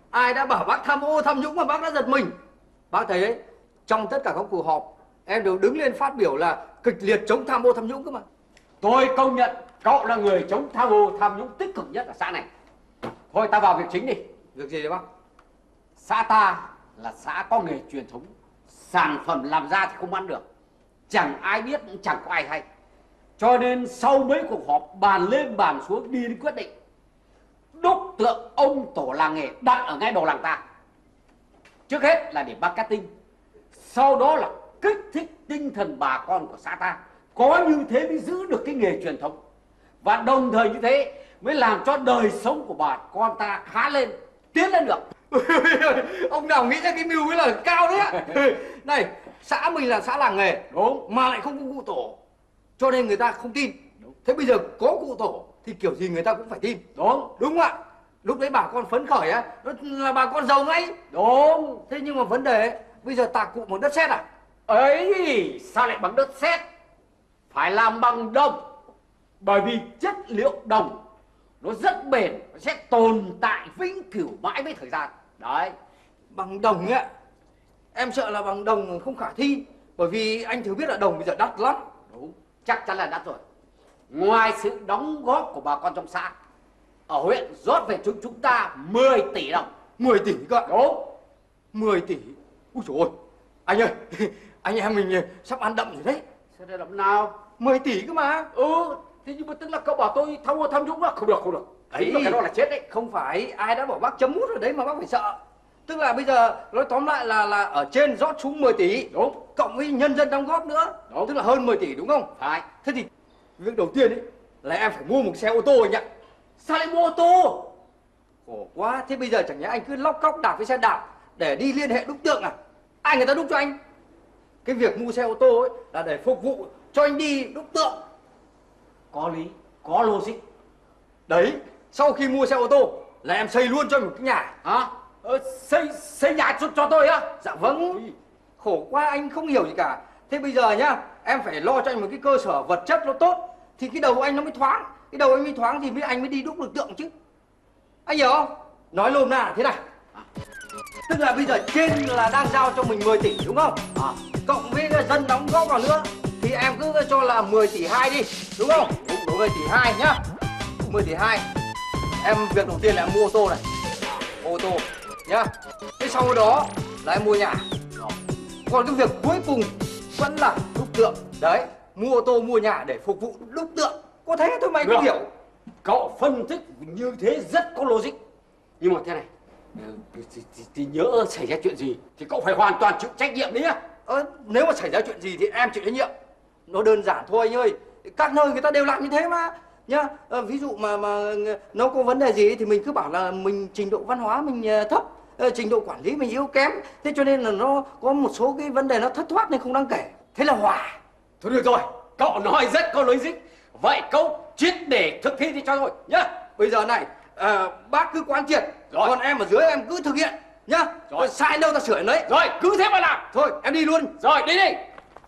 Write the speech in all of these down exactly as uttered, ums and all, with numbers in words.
Ai đã bảo bác tham ô tham nhũng mà bác đã giật mình. Bác thấy đấy, trong tất cả các cuộc họp em đều đứng lên phát biểu là kịch liệt chống tham ô tham nhũng cơ mà. Tôi công nhận cậu là người chống tham ô tham nhũng tích cực nhất ở xã này. Thôi ta vào việc chính đi. Việc gì đấy bác? Xã ta là xã có nghề truyền thống, sản phẩm làm ra thì không ăn được, chẳng ai biết, chẳng có ai hay. Cho nên sau mấy cuộc họp bàn lên bàn xuống đi đến quyết định, đúc tượng ông tổ làng nghề đặt ở ngay đầu làng ta. Trước hết là để marketing, sau đó là kích thích tinh thần bà con của xã ta. Có như thế mới giữ được cái nghề truyền thống, và đồng thời như thế mới làm cho đời sống của bà con ta khá lên, tiến lên được. Ông nào nghĩ ra cái mưu ấy là cao đấy ạ. Này, xã mình là xã làng nghề, đúng, mà lại không có cụ tổ, cho nên người ta không tin. Đúng. Thế bây giờ có cụ tổ thì kiểu gì người ta cũng phải tin. Đúng, đúng không ạ? Lúc đấy bà con phấn khởi á, là bà con giàu ngay. Đúng. Thế nhưng mà vấn đề ấy, bây giờ tạc cụ bằng đất sét à? Ấy, sao lại bằng đất sét? Phải làm bằng đồng, bởi vì chất liệu đồng nó rất bền, nó sẽ tồn tại vĩnh cửu mãi với thời gian. Đấy. Bằng đồng ấy ạ, em sợ là bằng đồng không khả thi, bởi vì anh thử biết là đồng bây giờ đắt lắm. Đúng, chắc chắn là đắt rồi. Ngoài sự đóng góp của bà con trong xã, ở huyện rót về chúng chúng ta mười tỷ đồng. mười tỷ cơ ạ? Đúng. mười tỷ. Úi dồi ôi, anh ơi, anh em mình sắp ăn đậm rồi đấy. Sao đây làm nào? mười tỷ cơ mà. Ừ, thế nhưng mà tức là cậu bảo tôi tham ô tham nhũng á? Không được, không được. Đấy, cái đó là chết đấy. Không phải, ai đã bảo bác chấm mút ở đấy mà bác phải sợ. Tức là bây giờ nói tóm lại là là ở trên rót xuống mười tỷ. Đúng. Cộng với nhân dân đóng góp nữa. Đúng. Tức là hơn mười tỷ đúng không? Phải. Thế thì việc đầu tiên ấy là em phải mua một xe ô tô anh ạ. Sao lại mua ô tô? Khổ quá, thế bây giờ chẳng nhẽ anh cứ lóc cóc đạp với xe đạp để đi liên hệ đúc tượng à? Ai người ta đúc cho anh? Cái việc mua xe ô tô ấy là để phục vụ cho anh đi đúc tượng. Có lý, có logic. Đấy, sau khi mua xe ô tô là em xây luôn cho một cái nhà. Hả? Ờ, xây xây nhà cho, cho tôi á? Dạ vâng. Khổ quá anh không hiểu gì cả. Thế bây giờ nhá, em phải lo cho anh một cái cơ sở vật chất nó tốt thì cái đầu của anh nó mới thoáng. Cái đầu anh mới thoáng thì mới anh mới đi đúc được tượng chứ. Anh hiểu không? Nói lôm ra là thế này. Tức là bây giờ trên là đang giao cho mình mười tỷ đúng không? À, cộng với dân đóng góp vào nữa thì em cứ cho là mười tỷ hai đi, đúng không? Đúng, đúng. mười tỷ hai nhá. mười tỷ hai. Em việc đầu tiên là em mua ô tô này. Ô tô nhá. Thế sau đó là em mua nhà. Còn cái việc cuối cùng vẫn là đúc tượng. Đấy, mua ô tô mua nhà để phục vụ đúc tượng. Có thế thôi mày không hiểu. Cậu phân tích như thế rất có logic. Nhưng mà thế này, thì, thì, thì, thì nhỡ xảy ra chuyện gì thì cậu phải hoàn toàn chịu trách nhiệm đấy nhá. Ờ, nếu mà xảy ra chuyện gì thì em chịu trách nhiệm. Nó đơn giản thôi anh ơi. Các nơi người ta đều làm như thế mà. Nhá, ờ, ví dụ mà mà nó có vấn đề gì thì mình cứ bảo là mình trình độ văn hóa mình thấp, trình độ quản lý mình yếu kém. Thế cho nên là nó có một số cái vấn đề nó thất thoát nên không đáng kể. Thế là hòa. Thôi được rồi, cậu nói rất có logic. Vậy cậu triệt để thực thi đi cho tôi nhá. Bây giờ này, à, bác cứ quán triệt, rồi. Còn em ở dưới em cứ thực hiện nhá. Rồi. Sai đâu ta sửa đến đấy. Rồi, cứ thế mà làm. Thôi, em đi luôn. Rồi, đi đi.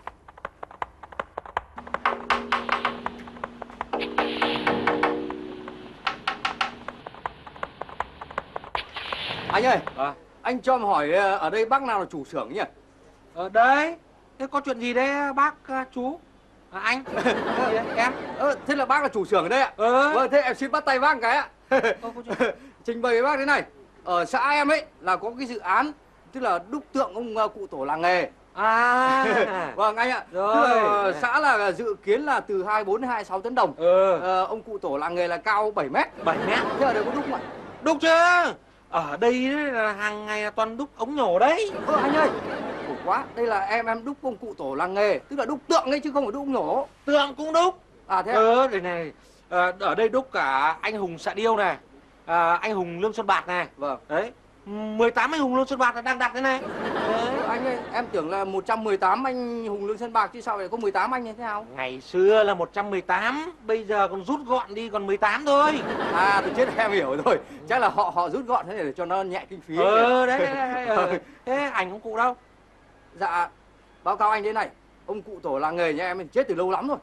Anh ơi, à. Anh cho em hỏi ở đây bác nào là chủ xưởng nhỉ? Ở đấy, thế có chuyện gì đấy bác chú? À, anh? Gì đấy, em? Ờ, thế là bác là chủ xưởng ở đây ạ? Ừ. Vâng, thế em xin bắt tay bác một cái ạ. Trình bày với bác thế này, ở xã em ấy là có cái dự án tức là đúc tượng ông cụ tổ làng nghề. À. Vâng anh ạ. Rồi. Tức là xã là dự kiến là từ hai mươi bốn đến hai mươi sáu tấn đồng. Ừ. Ờ, ông cụ tổ làng nghề là cao bảy mét. bảy mét. Thế ở đây có đúc không ạ? Đúc chứ. Ở đây là hàng ngày là toàn đúc ống nhổ đấy. Ơ anh ơi, khổ quá, đây là em em đúc ông cụ tổ làng nghề, tức là đúc tượng ấy chứ không phải đúc ống nhổ. Tượng cũng đúc. À thế à? Ừ, đây này, à, ở đây đúc cả anh hùng Xạ Điêu này, à, anh hùng Lương Xuân Bạt này. Vâng. Đấy, mười tám anh hùng Lương Xuân Bạt là đang đặt thế này. Đấy. Anh ơi, em tưởng là một trăm mười tám anh hùng Lương Xuân Bạt chứ sao lại có mười tám anh như thế nào? Ngày xưa là một trăm mười tám, bây giờ còn rút gọn đi còn mười tám thôi. À, tôi chết em hiểu rồi. Chắc là họ họ rút gọn thế để cho nó nhẹ kinh phí. Ừ, đấy, đấy, đấy. Ừ. Thế ảnh ông cụ đâu? Dạ, báo cáo anh thế này, ông cụ tổ làng nghề nhà em chết từ lâu lắm rồi.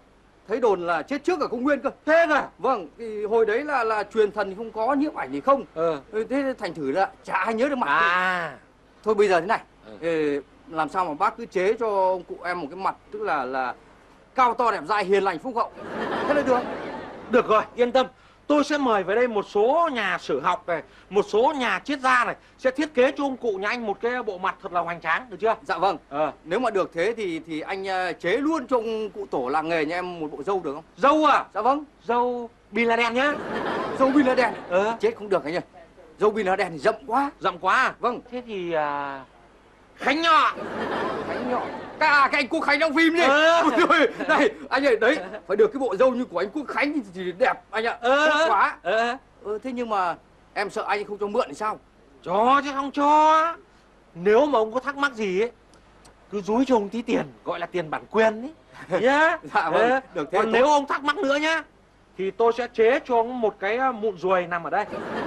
thấy đồn là chết trước ở công nguyên cơ. Thế cơ? Vâng, thì hồi đấy là là truyền thần không có nhiếp ảnh thì không. Ờ. Thế thành thử là chả ai nhớ được mặt. À. Thôi bây giờ thế này, Ừ. làm sao mà bác cứ chế cho ông cụ em một cái mặt tức là là cao to đẹp dai, hiền lành phúc hậu. Thế là được. Được rồi, yên tâm. Tôi sẽ mời về đây một số nhà sử học này, một số nhà triết gia này, sẽ thiết kế cho ông cụ nhà anh một cái bộ mặt thật là hoành tráng, được chưa? Dạ vâng. Ờ. Nếu mà được thế thì thì anh uh, chế luôn cho ông cụ tổ làng nghề nhà em một bộ râu được không? Dâu à? Dạ vâng. Dâu Bin Laden nhá. Dâu Bin Laden. Ờ. Chết không được anh ơi. Dâu Bin Laden thì rậm quá. Rậm quá à? Vâng. Thế thì à... Khánh Nhọ. Khánh Nhọ. Cả cái anh Quốc Khánh trong phim đi. Ờ. Ôi, này anh ơi, đấy phải được cái bộ râu như của anh Quốc Khánh thì, thì đẹp anh ạ. Ờ. Đẹp quá. Ờ. Ờ, thế nhưng mà em sợ anh không cho mượn thì sao? Cho chứ không cho. Nếu mà ông có thắc mắc gì ấy, cứ dúi cho ông tí tiền, gọi là tiền bản quyền ấy nhá. Dạ vâng. Ờ. Được thế. Còn nếu ông thắc mắc nữa nhá, thì tôi sẽ chế cho ông một cái mụn ruồi nằm ở đây.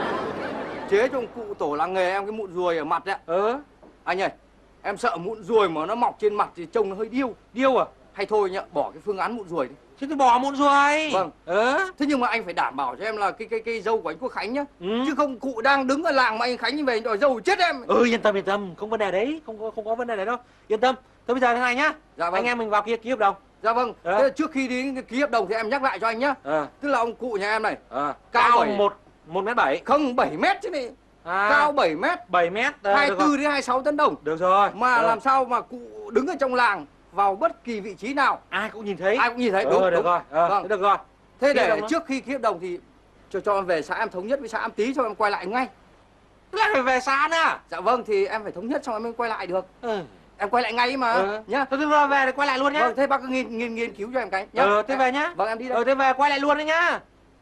Chế cho ông cụ tổ làng nghề em cái mụn ruồi ở mặt đấy. Ờ. Anh ơi, em sợ mụn ruồi mà nó mọc trên mặt thì trông nó hơi điêu. Điêu à? Hay thôi nhá, bỏ cái phương án mụn ruồi đi. Thế thì bỏ mụn ruồi. Vâng. Ờ. Thế nhưng mà anh phải đảm bảo cho em là cái cái cái dâu của anh Quốc Khánh nhá. Ừ. Chứ không cụ đang đứng ở làng mà anh Khánh về đòi dâu chết em. Ừ, yên tâm yên tâm, không vấn đề đấy, không có không có vấn đề đấy đâu. Yên tâm. Thôi bây giờ thế này nhá. Dạ vâng. Anh em mình vào kia ký hợp đồng. Dạ vâng. Ờ. Thế trước khi đi ký hợp đồng thì em nhắc lại cho anh nhá. Ờ. Tức là ông cụ nhà em này. Ờ. Cao Cao bảy- một một mét bảy. Không, bảy mét chứ này. À. Cao bảy mét. bảy mét. Ờ, hai được mươi tư rồi. đến hai mươi sáu tấn đồng. Được rồi. Mà Ờ. làm sao mà cụ đứng ở trong làng vào bất kỳ vị trí nào Ai cũng nhìn thấy. ai cũng nhìn thấy. Ờ, Đúng, được đúng. rồi. Ờ, Vâng. thế được rồi. Thế Ký để hợp đồng trước khi ký hợp đồng thì cho cho em về xã em thống nhất với xã em tí cho em quay lại ngay. Lại phải về xã nữa. Dạ vâng, thì em phải thống nhất xong em mới quay lại được. Ừ. Em quay lại ngay ấy mà. Ờ. Nhá. Thôi thôi về thì quay lại luôn nhá. Vâng, thế bác cứ nghiên nghiên nghiên cứu cho em cái nhá. Ờ, thế về nhá. Vâng, em đi đây. Ờ, thế về quay lại luôn đấy nhá.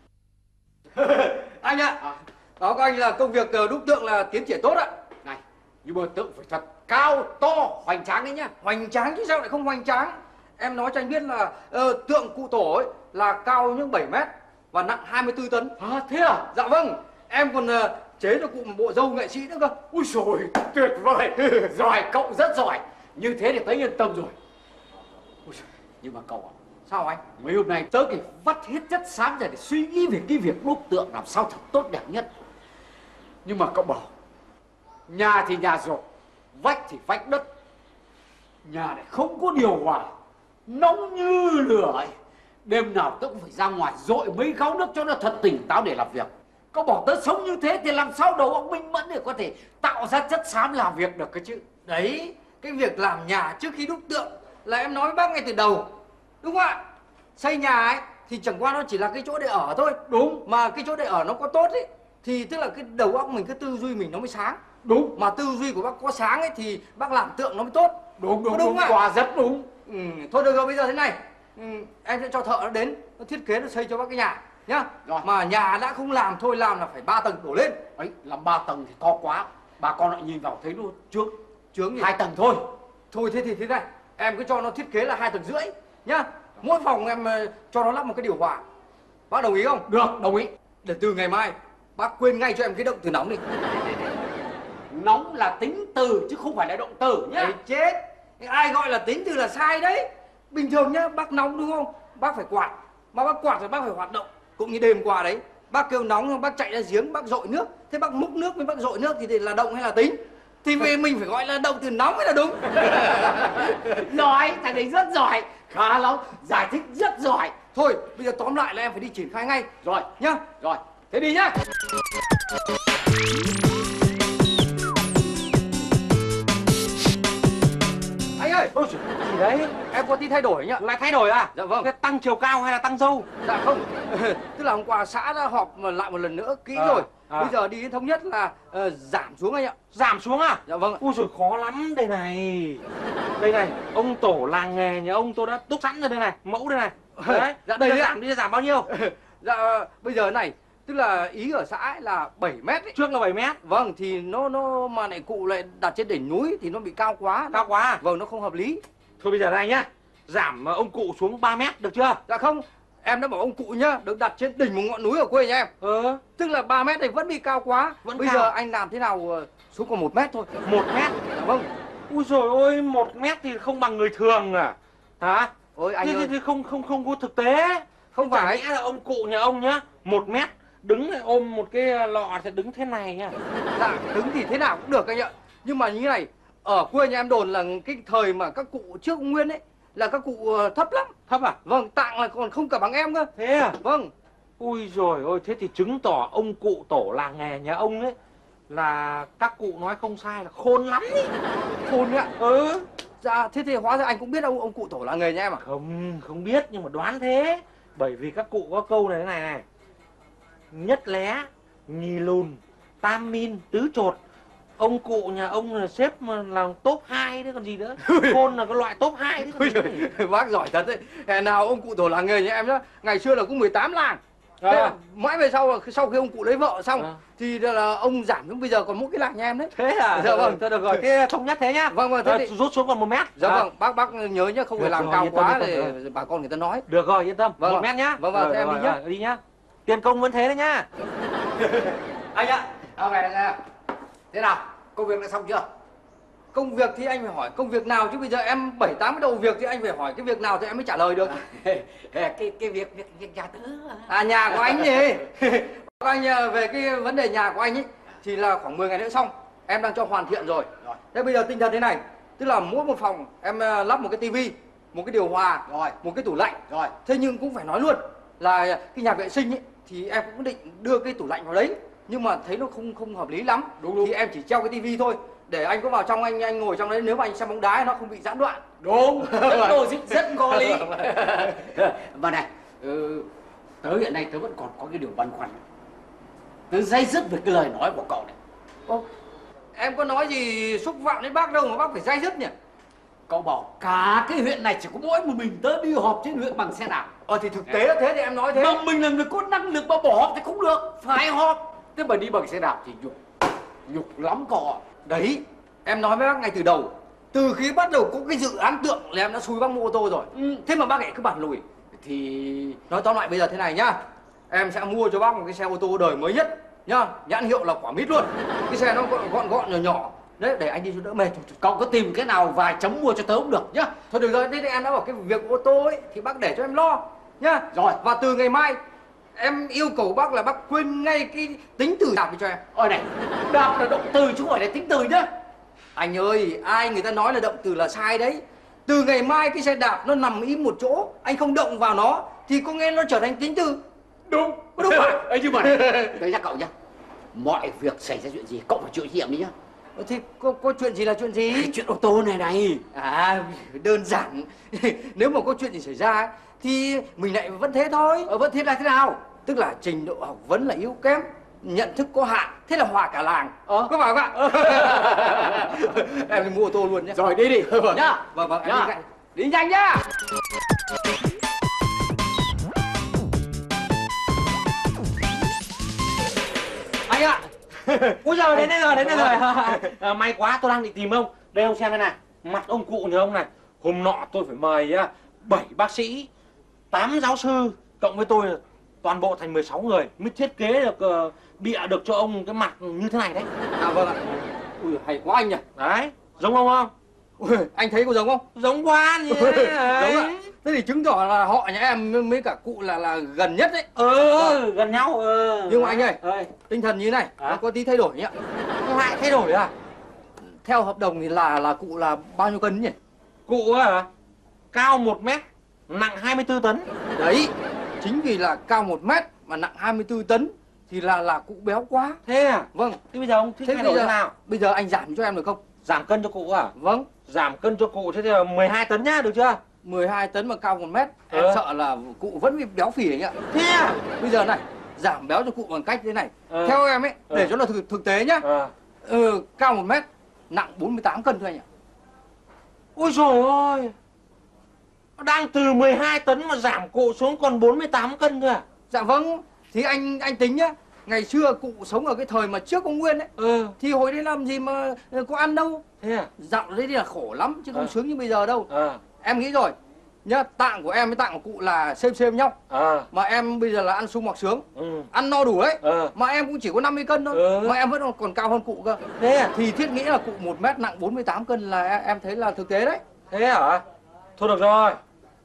Anh ạ, báo cáo anh là công việc ờ, đúc tượng là tiến triển tốt ạ. Này, nhưng mà tượng phải thật cao, to, hoành tráng đấy nhá. Hoành tráng chứ sao lại không hoành tráng. Em nói cho anh biết là ờ, tượng cụ tổ ấy là cao những bảy mét và nặng hai mươi tư tấn. À, thế à? Dạ vâng, em còn ờ, chế cho cụ một bộ râu nghệ sĩ nữa cơ. Ui rồi tuyệt vời. Giỏi, cậu rất giỏi. Như thế thì tớ yên tâm rồi. Ui giời, nhưng mà cậu ạ, Sao anh? mấy hôm nay tớ kì vắt hết chất xám ra để suy nghĩ về cái việc đúc tượng làm sao thật tốt đẹp nhất. Nhưng mà cậu bảo nhà thì nhà rồi, vách thì vách đất, nhà này không có điều hòa, nóng như lửa ấy. Đêm nào tớ cũng phải ra ngoài dội mấy gáo nước cho nó thật tỉnh táo để làm việc. Cậu bảo tớ sống như thế thì làm sao đầu óc minh mẫn để có thể tạo ra chất xám làm việc được cơ chứ. Đấy, cái việc làm nhà trước khi đúc tượng là em nói với bác ngay từ đầu. Đúng không ạ? Xây nhà ấy thì chẳng qua nó chỉ là cái chỗ để ở thôi. Đúng. Mà cái chỗ để ở nó có tốt ấy thì tức là cái đầu óc mình, cái tư duy mình nó mới sáng. Đúng. Mà tư duy của bác có sáng ấy thì bác làm tượng nó mới tốt. Đúng đúng Có đúng, đúng ạ? quả rất đúng. Ừ, thôi được rồi, bây giờ thế này. Ừ, em sẽ cho thợ nó đến, nó thiết kế, nó xây cho bác cái nhà nhá. Rồi. Mà nhà đã không làm thôi, làm là phải ba tầng đổ lên. Ấy, làm ba tầng thì to quá. Bà con lại nhìn vào thấy nó trước Chướng gì? hai tầng thôi. Thôi thế thì thế này, em cứ cho nó thiết kế là hai tầng rưỡi nhá. Mỗi phòng em ờ, cho nó lắp một cái điều hòa. Bác đồng ý không? Được, đồng ý. Để từ ngày mai bác quên ngay cho em cái động từ nóng đi. Nóng là tính từ chứ không phải là động từ nhá. Đấy chết. Ai gọi là tính từ là sai đấy. Bình thường nhá, bác nóng đúng không? Bác phải quạt. Mà bác quạt thì bác phải hoạt động. Cũng như đêm qua đấy, bác kêu nóng, bác chạy ra giếng, bác dội nước. Thế bác múc nước với bác dội nước thì là động hay là tính? Thì về mình phải gọi là động từ nóng mới là đúng. Giỏi, thằng đấy rất giỏi. Khá lắm, giải thích rất giỏi. Thôi, bây giờ tóm lại là em phải đi triển khai ngay Rồi, nhá. rồi, thế đi nhá. Anh ơi, Ôi giời, gì đấy? em có tí thay đổi nhá. Lại thay đổi à? Dạ vâng. Thế tăng chiều cao hay là tăng dâu? Dạ không. Tức là hôm qua xã đã họp mà lại một lần nữa kỹ À, rồi. à. Bây giờ đi đến thống nhất là ờ, giảm xuống anh ạ. Giảm xuống à? Dạ vâng ạ. Ui giời, khó lắm đây này. Đây này, ông tổ làng nghề nhà ông tôi đã đúc sẵn rồi đây này, mẫu đây này. Đấy, Dạ, đây đây ạ. giảm đi giảm bao nhiêu? Dạ bây giờ này, tức là ý ở xã ấy là bảy mét ấy. Trước là bảy mét, Vâng, thì nó nó mà lại cụ lại đặt trên đỉnh núi thì nó bị cao quá. cao quá à? Vâng, nó không hợp lý. Thôi bây giờ này nhá, giảm ờ, ông cụ xuống ba mét được chưa? Dạ không, em đã bảo ông cụ nhá, được đặt trên đỉnh một ngọn núi ở quê nhà em. Ờ, Tức là ba mét này vẫn bị cao quá. Vẫn Bây cao. giờ anh làm thế nào ờ, xuống còn một mét thôi. một mét. Dạ vâng. Ui dồi ôi, một mét thì không bằng người thường à? Hả? Ôi anh Thế, ơi, thế, thế không không không có thực tế. không Chả phải. nhẽ là ông cụ nhà ông nhá, một mét đứng lại ôm một cái lọ sẽ đứng thế này nha. Dạ, đứng thì thế nào cũng được anh ạ. Nhưng mà như này, ở quê nhà em đồn là cái thời mà các cụ trước ông Nguyên ấy là các cụ ờ, thấp lắm. Thấp à? Vâng, tạng là còn không cả bằng em cơ. Thế à? Vâng. Ui rồi ôi, thế thì chứng tỏ ông cụ tổ làng nghề nhà ông ấy là các cụ nói không sai, là khôn lắm ý. Khôn đấy ạ. Ừ. Dạ, thế thì hóa ra anh cũng biết ông ông cụ tổ là nghề nhà em à? Không, không biết nhưng mà đoán thế. Bởi vì các cụ có câu này thế này này: nhất lé, nhì lùn, tam min, tứ chột. Ông cụ nhà ông là xếp mà là top hai đấy còn gì nữa. Khôn là cái loại top hai đấy còn Ôi gì giời, nữa. bác giỏi thật đấy. Hè nào ông cụ tổ là nghề nhà em nhá. Ngày xưa là cũng mười tám làng. À. Thế mãi về sau sau khi ông cụ lấy vợ xong À. thì là ông giảm xuống bây giờ còn mỗi cái làng nhà em đấy. Thế à? Dạ vâng. Thôi được rồi, thế thống nhất thế nhá. Vâng vâng, thế À, thì... rút xuống còn một mét. Dạ À. vâng, bác bác nhớ nhá, không phải Được làm rồi, cao yên tâm, quá yên tâm, để được. bà con người ta nói. Được rồi, yên tâm. Vâng Một ạ. mét nhá. Vâng vâng, Rồi, thế em rồi, đi nhá. rồi, đi nhá. Tiền công vẫn thế đấy nhá. Anh ạ, à, về đây. Thế nào, công việc đã xong chưa? Công việc thì anh phải hỏi công việc nào chứ bây giờ em bảy tám cái đầu việc thì anh phải hỏi cái việc nào thì em mới trả lời được. cái cái việc việc việc nhà tớ. À, nhà của anh gì? Anh à, về cái vấn đề nhà của anh ấy thì là khoảng mười ngày nữa xong. Em đang cho hoàn thiện rồi. Rồi. Thế bây giờ tinh thần thế này, tức là mỗi một phòng em à, lắp một cái tivi, một cái điều hòa, Rồi. một cái tủ lạnh. Rồi. Thế nhưng cũng phải nói luôn là cái nhà vệ sinh ấy thì em cũng định đưa cái tủ lạnh vào đấy, nhưng mà thấy nó không không hợp lý lắm. Đúng, đúng. Thì em chỉ treo cái tivi thôi, để anh có vào trong anh anh ngồi trong đấy, nếu mà anh xem bóng đá nó không bị gián đoạn. Đúng, rất logic, rất có lý. Mà này, ừ, tớ hiện nay tớ vẫn còn có cái điều băn khoăn. Tớ day dứt về cái lời nói của cậu này. Ô, em có nói gì xúc phạm đến bác đâu mà bác phải day dứt nhỉ? Cậu bảo cả cái huyện này chỉ có mỗi một mình tớ đi họp trên huyện bằng xe đạp. Ờ thì thực tế là thế thì em nói thế. Mà mình là người có năng lực mà bỏ họp thì không được, phải họp. Thế mà đi bằng xe đạp thì nhục, nhục lắm cậu ạ. Đấy, em nói với bác ngay từ đầu, từ khi bắt đầu có cái dự án tượng là em đã xui bác mua ô tô rồi. Ừ. Thế mà bác lại cứ bản lùi. Thì Nói tóm lại bây giờ thế này nhá, em sẽ mua cho bác một cái xe ô tô đời mới nhất nhá, nhãn hiệu là quả mít luôn. Cái xe nó gọn gọn, gọn nhỏ nhỏ đấy, để anh đi cho đỡ mệt. cậu có tìm cái nào vài chấm mua cho tớ cũng được nhá. Thôi được rồi, thế thì em đã bảo cái việc ô tô ấy thì bác để cho em lo nhá. Rồi. Và từ ngày mai em yêu cầu bác là bác quên ngay cái tính từ đạp đi cho em. Ôi này, đạp là động từ chứ không phải là tính từ nhá. Anh ơi, ai người ta nói là động từ là sai đấy. Từ ngày mai cái xe đạp nó nằm im một chỗ, anh không động vào nó thì có nghe nó trở thành tính từ. Đúng, Đúng phải. Ê, nhưng mà này, tớ nhắc cậu nhá, mọi việc xảy ra chuyện gì cậu phải chịu trách nhiệm đi nhá. Ờ, thì có, có chuyện gì là chuyện gì? Cái chuyện ô tô này này. À, đơn giản. Nếu mà có chuyện gì xảy ra ấy, thì mình lại vẫn thế thôi. Ờ, vẫn thế là thế nào? Tức là trình độ học vấn là yếu kém, nhận thức có hạn, thế là hòa cả làng. Ờ. Có phải không ạ? Em đi mua ô tô luôn nhé. Rồi đi đi, Vâng. nhá. Vâng vâng, em Nhá. đi ngay. Đi nhanh nhá. Anh ạ. Úi giời, đến đây rồi, đến đây rồi. À, may quá, tôi đang định tìm ông. Đây ông xem đây này, mặt ông cụ nhà ông này. Hôm nọ tôi phải mời á bảy bác sĩ, tám giáo sư cộng với tôi là toàn bộ thành mười sáu người mới thiết kế được uh, bịa được cho ông cái mặt như thế này đấy. À vâng ạ. Ui, hay quá anh nhỉ. Đấy, giống ông không? Ui, anh thấy có giống không? Giống quá gì Ui, đấy. giống ạ. Thế thì chứng tỏ là họ nhà em với cả cụ là là gần nhất đấy. Ừ, gần nhau. Ừ. Nhưng mà anh ơi, ơi, tinh thần như thế này, à? nó có tí thay đổi nhỉ. lại thay đổi à? Theo hợp đồng thì là là cụ là bao nhiêu cân nhỉ? Cụ à, cao một mét, nặng hai mươi tư tấn. Đấy, chính vì là cao một mét mà nặng hai mươi tư tấn thì là là cụ béo quá. Thế à? Vâng. Thế bây giờ ông thích Thế thay bây đổi giờ thế nào? bây giờ anh giảm cho em được không? Giảm cân cho cụ à? Vâng. Giảm cân cho cụ thế thì là mười hai tấn nhá, được chưa? mười hai tấn mà cao một mét, em Ờ. sợ là cụ vẫn bị béo phì anh ạ. Thế à? Bây giờ này, giảm béo cho cụ bằng cách thế này. Ờ. Theo em ấy, để Ờ. cho nó thực, thực tế nhá. À. Ừ, cao một mét, nặng bốn mươi tám cân thôi anh ạ. Ôi trời ơi, nó đang từ mười hai tấn mà giảm cụ xuống còn bốn mươi tám cân thôi à? Dạ vâng, thì anh anh tính nhá. Ngày xưa cụ sống ở cái thời mà trước ông Nguyên ấy, Ừ. thì hồi đấy làm gì mà có ăn đâu. Thế à? Dạo đấy thì là khổ lắm chứ không Ờ. sướng như bây giờ đâu. À. Em nghĩ rồi nhá, tạng của em với tạng của cụ là xem xem nhau. À. Mà em bây giờ là ăn sung mặc sướng, Ừ. ăn no đủ đấy. Ờ. Mà em cũng chỉ có năm mươi cân thôi. Ừ. Mà em vẫn còn cao hơn cụ cơ. Thế à? Thì thiết nghĩ là cụ một mét nặng bốn mươi tám cân là em, em thấy là thực tế đấy. Thế hả? Thôi được rồi,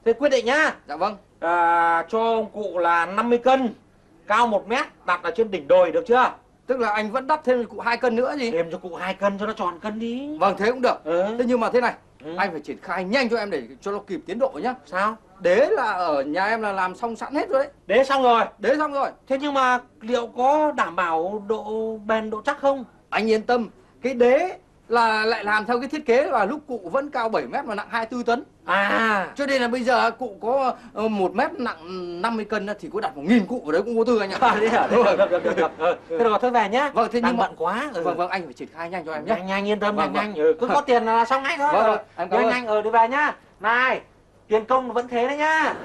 Thế quyết định nhá. Dạ vâng. À, cho ông cụ là năm mươi cân, cao một mét, đặt ở trên đỉnh đồi được chưa? Tức là anh vẫn đắp thêm cho cụ hai cân nữa gì? Thêm cho cụ hai cân cho nó tròn cân đi. Vâng, thế cũng được. Ừ. Thế nhưng mà thế này, Ừ. anh phải triển khai nhanh cho em để cho nó kịp tiến độ nhá. Sao? Đế là ở nhà em là làm xong sẵn hết rồi đấy. Đế xong rồi. Đế xong rồi. Thế nhưng mà liệu có đảm bảo độ bền độ chắc không? Anh yên tâm, cái đế là lại làm theo cái thiết kế là lúc cụ vẫn cao bảy mét và nặng hai mươi tư tấn. À. Cho nên là bây giờ cụ có ờ, một mét nặng năm mươi cân thì có đặt một nghìn cụ vào đấy cũng vô tư anh ạ. À, thế hả? Được, được, được, được, được. Ừ. Thế rồi, thôi về nhá. Vâng, thế đang nhưng mà bận quá. Ừ. Vâng, vâng, anh phải triển khai nhanh cho em nhé. Nhanh, nhanh, yên tâm, Vâng, nhanh, vâng. nhanh. Ừ. Cứ có tiền là xong ngay thôi. Vâng, Rồi. em cảm Nhanh, ơn. nhanh, ừ, đi về nhá. Này, tiền công vẫn thế đấy nhá.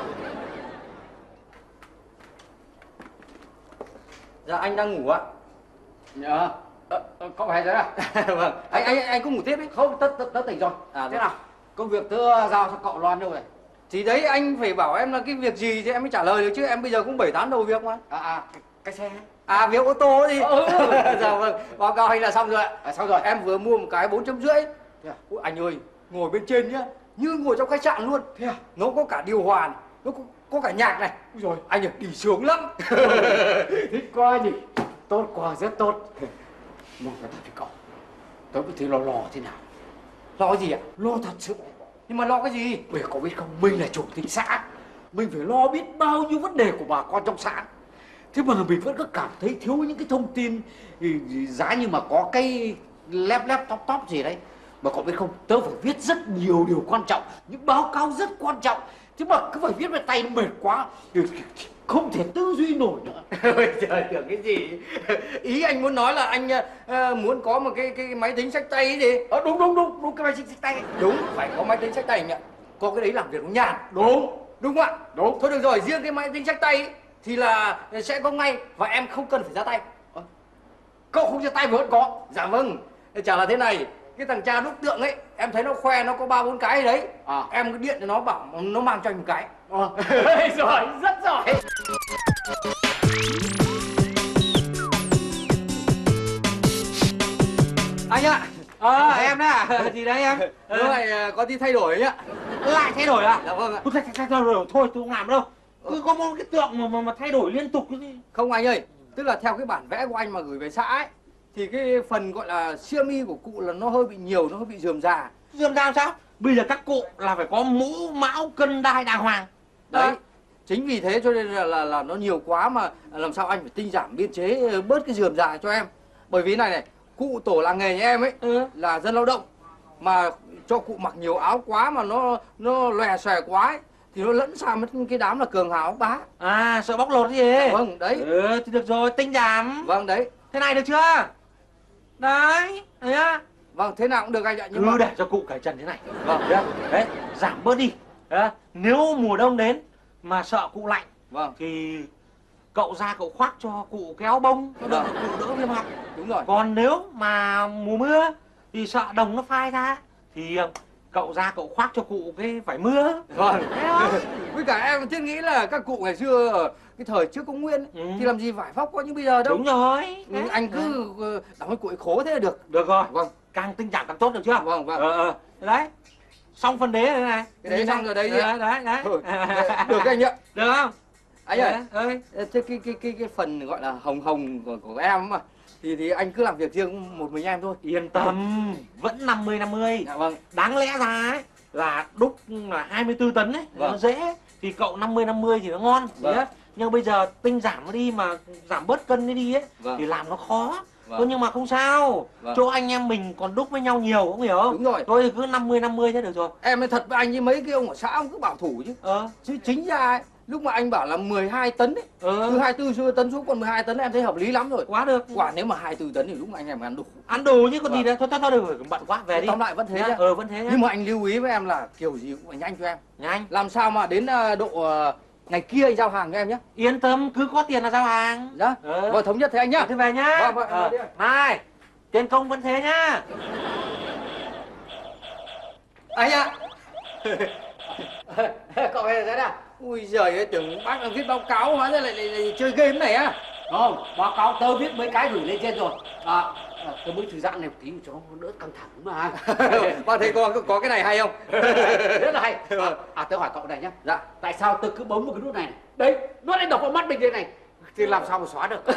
Dạ anh đang ngủ ạ. Nhớ. Ờ, ờ, có phải thế à? Vâng, anh anh anh có ngủ tiếp đấy. Không, tớ, tớ, tớ tỉnh rồi. À, Thế vâng. nào? Công việc tớ giao cho cậu loan đâu rồi? Thì đấy anh phải bảo em là cái việc gì thì em mới trả lời được chứ em bây giờ cũng bảy tám đầu việc mà. À, à cái, cái xe. À việc ô tô thì. Ừ. Dạ vâng, báo cáo anh là xong rồi ạ. À, xong rồi. Em vừa mua một cái bốn trăm rưỡi. Thế à? Ôi, anh ơi, ngồi bên trên nhá, như ngồi trong khách sạn luôn. Thế à? Nó có cả điều hòa, này, nó có, có cả nhạc này. Úi dồi. Anh ơi, đi sướng lắm. Thích quá nhỉ. Tốt quá, rất tốt. Nhưng mà thật với cậu, tớ có thể lo lo thế nào? Lo gì ạ? Lo thật sự. Nhưng mà lo cái gì? Bây giờ cậu biết không, mình là chủ tịch xã, mình phải lo biết bao nhiêu vấn đề của bà con trong xã. Thế mà mình vẫn cứ cảm thấy thiếu những cái thông tin thì, thì giá như mà có cái lép lép tóc tóc gì đấy. Mà cậu biết không, tớ phải viết rất nhiều điều quan trọng, những báo cáo rất quan trọng. Thế mà cứ phải viết với tay nó mệt quá, không thể tư duy nổi nữa. Ôi trời, tưởng cái gì? Ý anh muốn nói là anh uh, muốn có một cái cái máy tính xách tay ấy gì? Ờ, đúng đúng đúng, đúng cái máy xách tay. Đúng, phải có máy tính xách tay anh ạ. Có cái đấy làm việc nó nhàn. Đúng. Đúng không ạ? Đúng. Thôi được rồi, riêng cái máy tính xách tay ấy, thì là sẽ có ngay và em không cần phải ra tay. Ờ, cậu không ra tay mà vẫn có. Dạ vâng, chả là thế này. Cái thằng cha đúc tượng ấy, em thấy nó khoe nó có ba bốn cái đấy. À. Em cứ điện cho nó bảo nó mang cho anh một cái. Ờ. Giỏi, rất giỏi. Anh ạ. Ờ, em đấy à? Gì đấy em? Nó lại à, có tí thay đổi nhá. Lại thay đổi à? Dạ vâng ạ. Thôi, thay, thay, thay đổi, thôi tôi không làm đâu. Cứ có một cái tượng mà, mà, mà thay đổi liên tục cái gì. Không anh ơi, tức là theo cái bản vẽ của anh mà gửi về xã ấy, thì cái phần gọi là siêu mi của cụ là nó hơi bị nhiều, nó hơi bị rườm rà. Dườm ra làm sao? Bây giờ các cụ là phải có mũ, mão, cân đai đàng hoàng. Đấy. Đấy. Chính vì thế cho nên là, là là nó nhiều quá mà làm sao anh phải tinh giảm biên chế bớt cái rườm rà cho em. Bởi vì này này, cụ tổ làng nghề nhà em ấy Ừ. là dân lao động mà cho cụ mặc nhiều áo quá mà nó nó lòe xòe quá ấy, thì nó lẫn sang mất cái đám là cường hào bá. À, sợ bóc lột gì? Vâng, đấy. Ừ, thì được rồi, tinh giảm. Vâng đấy. Thế này được chưa? Đấy, thấy á. Vâng, thế nào cũng được anh ạ. Nhưng Cứ mà để cho cụ cởi trần thế này. vâng, Đấy, đấy, giảm bớt đi. Đấy. Nếu mùa đông đến mà sợ cụ lạnh vâng, thì cậu ra cậu khoác cho cụ cái áo bông cho đỡ, cụ đỡ viêm họng. đúng rồi. Còn nếu mà mùa mưa thì sợ đồng nó phai ra thì cậu ra cậu khoác cho cụ cái vải mưa. Vâng. Thấy không? Với cả em thiết nghĩ là các cụ ngày xưa ở cái thời trước công nguyên ấy, Ừ. thì làm gì vải vóc có như bây giờ đâu. Đúng rồi. Ừ, Đấy. anh cứ ờ, đóng cái cụ ấy khố thế là được. Được rồi. Vâng. Càng tinh giảm càng tốt được chưa? Vâng, vâng. Ờ, ờ. Đấy. Xong phần đế rồi này. Cái đế Nhìn xong này. rồi đấy đi ạ. Đấy, đấy, đấy. Ừ, được anh ạ. Được không? Anh ơi, Đấy, ơi. thế cái cái cái cái phần gọi là hồng hồng của, của em mà thì thì anh cứ làm việc riêng một mình em thôi. Yên tâm, vẫn năm mươi năm mươi. Dạ vâng. Đáng lẽ ra ấy là đúc là hai mươi tư tấn ấy, Vâng. nó dễ thì cậu năm mươi năm mươi thì nó ngon. Vâng. Nhá. Nhưng bây giờ tinh giảm nó đi mà giảm bớt cân đi ấy Vâng. thì làm nó khó. Vâng. Thôi nhưng mà không sao. Vâng. Chỗ anh em mình còn đúc với nhau nhiều, không hiểu không? Đúng rồi. Thôi thì cứ năm mươi năm mươi thế được rồi. Em nói thật với anh với mấy cái ông ở xã ông cứ bảo thủ chứ. Ờ. Chứ chính ra ấy, lúc mà anh bảo là mười hai tấn ấy, Ờ. từ hai mươi tư tấn xuống còn mười hai tấn em thấy hợp lý lắm rồi. Quá được. Quả nếu mà hai mươi tư tấn thì lúc mà anh em ăn đủ. Ăn đủ chứ còn gì Vâng. nữa. Thôi thôi thôi được, bận quá về đi. Tóm lại vẫn thế nhá. nhá. Ờ vẫn thế nhá. Nhưng mà anh lưu ý với em là kiểu gì cũng phải nhanh cho em. Nhanh. Làm sao mà đến ờ, độ ờ, ngày kia anh giao hàng cho em nhé. Yên tâm, cứ có tiền là giao hàng. Nhá. Ờ. Vâng, thống nhất thế anh nhá. Thế về nhá. Vâng, vâng, Ờ. đi ạ. Này, tiền công vẫn thế nhá. Anh ạ. Cậu về thế nào? Ui giời ơi, tưởng bác đang viết báo cáo hóa ra lại, lại, lại chơi game này á. Không, báo cáo tớ viết mấy cái gửi lên trên rồi. À, tôi mới thư giãn này một tí cho nó đỡ căng thẳng mà. Bác thấy có có cái này hay không? Rất là hay. À, à tôi hỏi cậu này nhá. Dạ. Tại sao tôi cứ bấm vào cái nút này? Đấy, nó lại đập vào mắt mình đây này. Thì làm sao mà xóa được?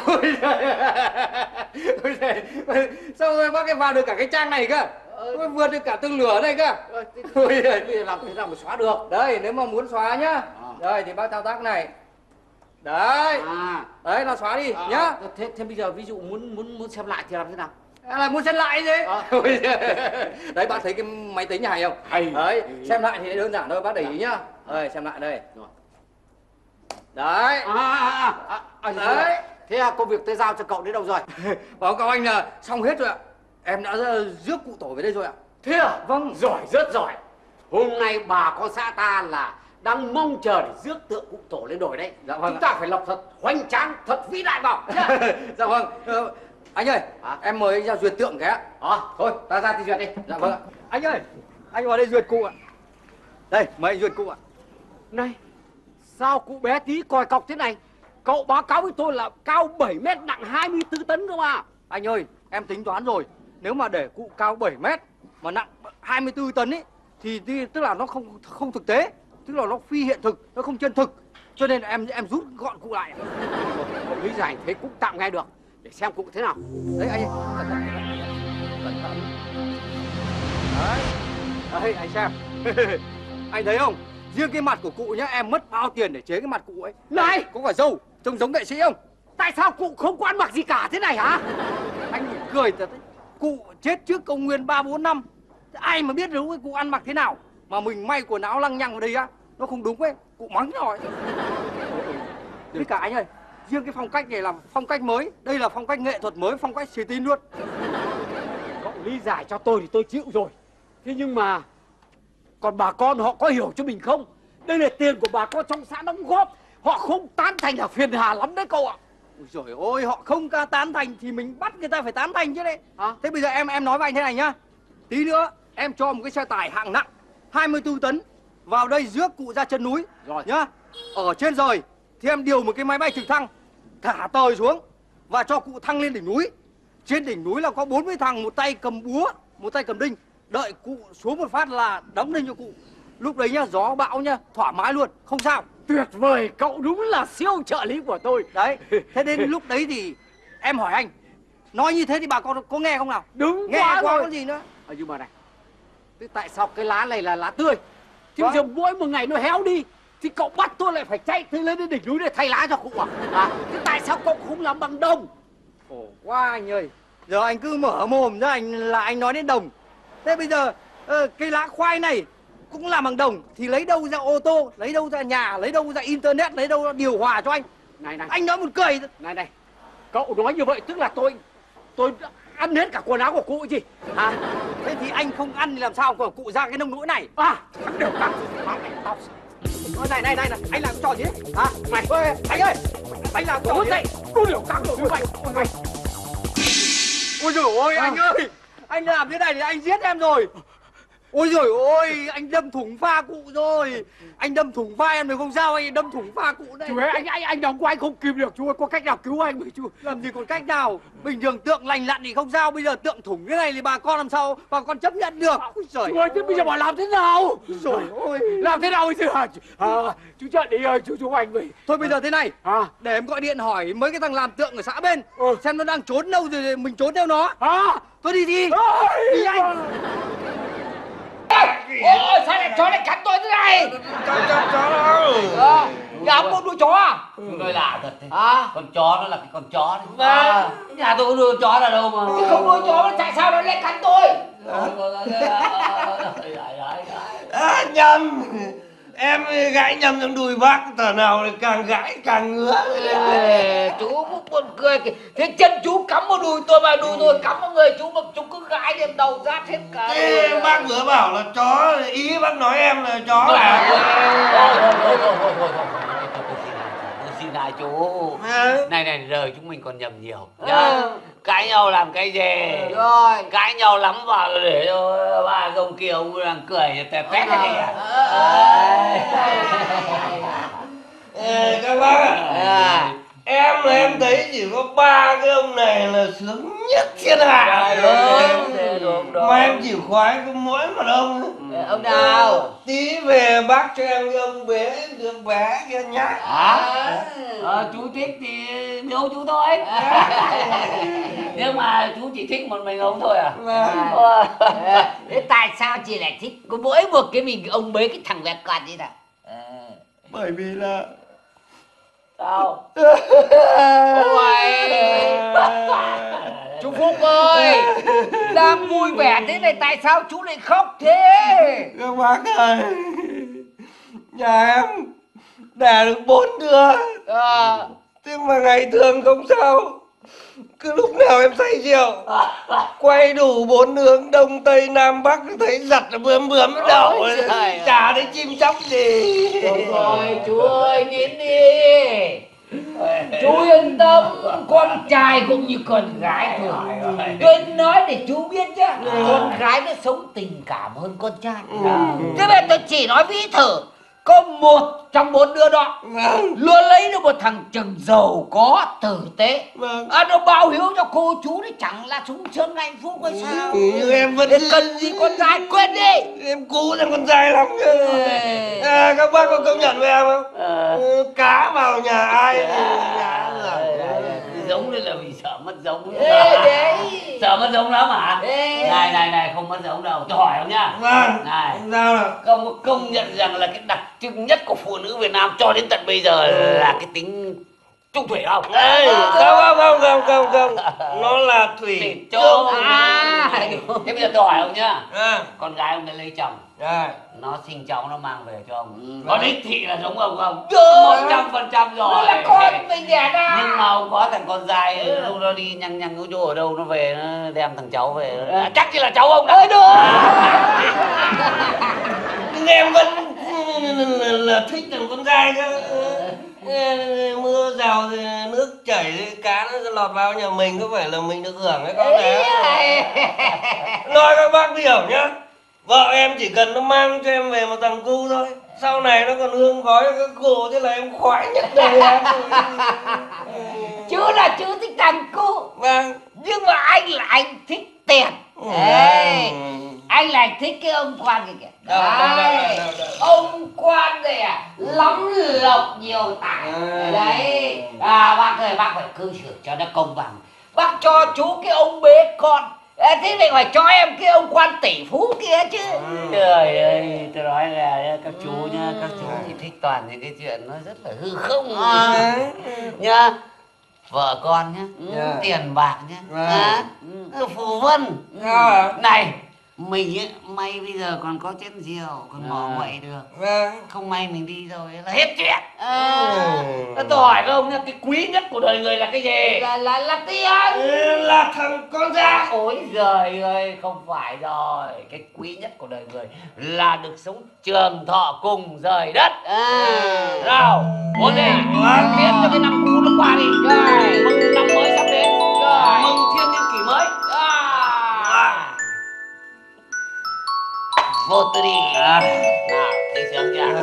Sao bác cái vào được cả cái trang này cơ? Tôi vượt được cả tường lửa này cơ. Ôi giời, làm thế nào mà xóa được? Đây, nếu mà muốn xóa nhá. À. Đây thì bác thao tác này. Đấy. À. Đấy là xóa đi à, nhá. Thế, thế bây giờ ví dụ muốn muốn muốn xem lại thì làm thế nào? À, là muốn xem lại gì? À. Đấy bác thấy cái máy tính này không? Hay. Đấy, xem lại thì đơn giản thôi, bác để ý nhá. Đây, xem lại đây. Rồi. Đấy. À, à, à, à, đấy. Thế à, công việc tôi giao cho cậu đến đâu rồi? Báo cáo anh là xong hết rồi ạ. Em đã rước cụ tổ về đây rồi ạ. Thế à? Vâng. Giỏi, rất giỏi. Hôm nay bà con xã ta là đang mong chờ để rước tượng cụ tổ lên đồi đấy. Dạ vâng. Chúng ta phải lập thật hoành tráng, thật vĩ đại vào. Dạ vâng. Ờ, anh ơi, à? Em mời anh ra duyệt tượng cái ạ. À, thôi, ta ra thì duyệt đi. Dạ vâng. Anh ơi, anh vào đây duyệt cụ ạ. Đây, mời anh duyệt cụ ạ. Này, sao cụ bé tí còi cọc thế này? Cậu báo cáo với tôi là cao bảy mét, nặng hai mươi tư tấn cơ mà. Anh ơi, em tính toán rồi. Nếu mà để cụ cao bảy mét mà nặng hai mươi tư tấn ấy thì, thì tức là nó không không thực tế, tức là nó phi hiện thực, nó không chân thực. Cho nên em em rút gọn cụ lại. Cậu lý giải thế cũng tạm nghe được. Để xem cụ thế nào. Đấy anh ơi, cẩn thận, cẩn thận. Đấy, đấy anh xem. Anh thấy không? Riêng cái mặt của cụ nhá, em mất bao tiền để chế cái mặt cụ ấy. Này, có phải dâu trông giống nghệ sĩ không? Tại sao cụ không có ăn mặc gì cả thế này hả? Anh bị cười thật đấy. Cụ chết trước công nguyên ba bốn năm. Ai mà biết được cụ ăn mặc thế nào. Mà mình may quần áo lăng nhăng vào đây á, nó không đúng ấy, cụ mắng rồi. Với cả anh ơi, riêng cái phong cách này là phong cách mới. Đây là phong cách nghệ thuật mới, phong cách xì tin luôn. Cậu lý giải cho tôi thì tôi chịu rồi. Thế nhưng mà còn bà con họ có hiểu cho mình không? Đây là tiền của bà con trong xã đóng góp. Họ không tán thành là phiền hà lắm đấy cậu ạ. Ôi giời ơi, họ không ca tán thành thì mình bắt người ta phải tán thành chứ đấy. Hả? Thế bây giờ em em nói với anh thế này nhá. Tí nữa em cho một cái xe tải hạng nặng hai mươi tư tấn vào đây rước cụ ra chân núi. Rồi nhá. Ở trên rời thì em điều một cái máy bay trực thăng thả tời xuống và cho cụ thăng lên đỉnh núi. Trên đỉnh núi là có bốn mươi thằng, một tay cầm búa, một tay cầm đinh. Đợi cụ xuống một phát là đóng đinh cho cụ. Lúc đấy nhá, gió bão nhá, thoải mái luôn, không sao. Tuyệt vời, cậu đúng là siêu trợ lý của tôi. Đấy, thế đến lúc đấy thì em hỏi anh, nói như thế thì bà con có nghe không nào? Đúng nghe quá quá rồi. có gì nữa. À, nhưng mà này, thế tại sao cái lá này là lá tươi? Thì vâng. bây giờ mỗi một ngày nó héo đi thì cậu bắt tôi lại phải chạy tới lên đến đỉnh núi để thay lá cho cụ à? À, thế tại sao cậu không làm bằng đồng? Khổ quá anh ơi. Giờ anh cứ mở mồm ra anh là anh nói đến đồng. Thế bây giờ ờ, cái lá khoai này cũng làm bằng đồng thì lấy đâu ra ô tô, lấy đâu ra nhà, lấy đâu ra internet, lấy đâu ra điều hòa cho anh. Này này, anh nói một cười. Này này, cậu nói như vậy tức là tôi tôi ăn hết cả quần áo của cụ gì? À, thế thì anh không ăn thì làm sao của cụ ra cái nông nỗi này? À, thằng đều căng. Tao này này này này, anh làm trò gì đấy? Hả? Mày ơi, anh ơi, anh làm trò gì đấy? Tôi đều căng rồi mày. Mày. Ôi giời ơi, anh ơi, anh làm thế này thì anh giết em rồi. Ôi giời ơi, anh đâm thủng pha cụ rồi. Anh đâm thủng pha em rồi không sao, anh đâm thủng pha cụ đây. Chú ơi, anh anh anh đóng của anh không kìm được, chú ơi, có cách nào cứu anh với chú? Làm gì còn cách nào? Bình thường tượng lành lặn thì không sao, bây giờ tượng thủng cái này thì bà con làm sao bà con chấp nhận được? Ôi giời. Chú ơi, thế bây giờ bảo làm thế nào? Rồi ôi, làm thế nào bây giờ? À, chú Trận đi ơi, chú chú anh với. Thôi bây giờ thế này, à. để em gọi điện hỏi mấy cái thằng làm tượng ở xã bên, ừ. xem nó đang trốn đâu rồi mình trốn theo nó. À. Tôi đi đi. Đi anh. Ôi, sao lại chó lại cắn tôi thế này? Chó, chó, chó đâu? À, nhà ông có nuôi chó à? Tôi lạ thật thế. À? Con chó nó là cái con chó đấy. Vâng. À, nhà tôi có nuôi chó là đâu mà. Thì không nuôi chó, tại sao nó lại cắn tôi? À, nhầm. Em gãi nhầm trong đùi bác, tờ nào lại càng gãi càng ngứa. Ê, chú cũng buồn cười kìa. Thế chân chú cắm vào đùi tôi mà đùi tôi cắm vào người chú mà chú cứ gãi lên đầu rát hết cả. Thế bác vừa bảo là chó, ý bác nói em là chó à? Thôi thôi thôi thôi thôi thôi tôi xin lại chú. Này này đời chúng mình còn nhầm nhiều nhá. Cãi nhau làm cái gì? Rồi. Cãi nhau lắm vào để cho ba ông kia ông đang cười tè tét cái gì à? Ê, các bác ạ, Em là em thấy chỉ có ba cái ông này là sướng nhất thiên hạ. Mà em chỉ khoái có mỗi một ông. Ông nào? Tí về bác cho em cái ông bé, đứa bé kia nhá. Hả? Ờ, chú thích thì biếu chú thôi. Nhưng mà chú chỉ thích một mình ông thôi à? Ờ. Thế tại sao chị lại thích có mỗi một cái mình ông bế cái thằng vẹt quạt đi nào? Bởi vì là Sao? Ôi chú Phúc ơi, đang vui vẻ thế này tại sao chú lại khóc thế? các bác ơi, nhà em đẻ được bốn đứa. À. Thế mà ngày thường không sao, cứ lúc nào em say rượu quay đủ bốn hướng đông tây nam bắc thấy giặt là bướm bướm ở đầu, chả thấy chim chóc gì. Đúng rồi chú ơi, nín đi. Chú yên tâm, con trai cũng như con gái thôi. Tôi nói để chú biết chứ, con gái nó sống tình cảm hơn con trai. Thế bây giờ tôi chỉ nói ví thử, có một trong bốn đứa đó luôn lấy được một thằng chồng giàu có tử tế, à, nó báo hiếu cho cô chú đấy, chẳng là sung sướng hạnh phúc hay sao? Nhưng em vẫn Thế cần gì con trai, quên đi. em cú thằng con trai lắm cơ. À, các bác có công nhận với em không? Ừ, cá vào nhà ai thì nhà Giống như là vì sợ mất giống. Ê, đấy. Sợ mất giống lắm hả? Ê. Này này này, không mất giống đâu, tôi hỏi ông nhá. Vâng. Này, sao nào? không có công nhận rằng là cái đặc trưng nhất của phụ nữ Việt Nam cho đến tận bây giờ là cái tính trung thủy không? Ê, không không không không không không, nó là thủy chung. À, thế bây giờ tôi hỏi ông nhá. À. Con gái ông đã lấy chồng, À. nó sinh cháu nó mang về cho ông, có đích thị là giống ông không? Một trăm phần trăm rồi. Nó là con mình đẻ ra. Nhưng mà ông có thằng con trai lúc nó đi nhăng nhăng cái chỗ ở đâu nó về nó đem thằng cháu về, à, chắc chỉ là cháu ông đấy. Nhưng em vẫn là thích thằng con trai cơ. Mưa rào thì nước chảy thì cá nó lọt vào nhà mình, có phải là mình được hưởng hay không đấy? Nói các bác hiểu nhá, vợ em chỉ cần nó mang cho em về một thằng cu thôi, sau này nó còn hương khói cho các cụ, thế là em khoái nhất đời em. Chứ là chứ thích thằng cu. Vâng. Nhưng mà anh là anh thích tiền. Ê, anh lại thích cái ông quan kìa kìa. Đâu, đâu, đâu, đâu, đâu. Ông quan này à, lắm lộc nhiều tài. À. Đấy, à, bác ơi, bác phải cư xử cho nó công bằng. Bác cho chú cái ông bế con, à, thế thì phải cho em cái ông quan tỷ phú kia chứ. Ừ. Trời ơi, tôi nói là các chú nhá, các chú thì thích toàn những cái chuyện nó rất là hư không. À. Nhá. Vợ con nhá, yeah. Tiền bạc nhá, à, ừ. Phù vân, yeah. Này, mình ấy, may bây giờ còn có chén rượu, còn mò quậy được, yeah. Không may mình đi rồi là hết chuyện. À, ừ. Tôi hỏi các ông nhá, cái quý nhất của đời người là cái gì? Là là là tiền. Ừ, là thằng con trai. Ôi giời ơi, không phải rồi, cái quý nhất của đời người là được sống trường thọ cùng rời đất. À, nào, muốn đi, tiễn cho cái năm cũ nó qua đi. Rồi, mừng năm mới sắp đến. Rồi, mừng thiên niên kỷ mới. À. Vô tư đi. À. Nào, thấy sướng chưa?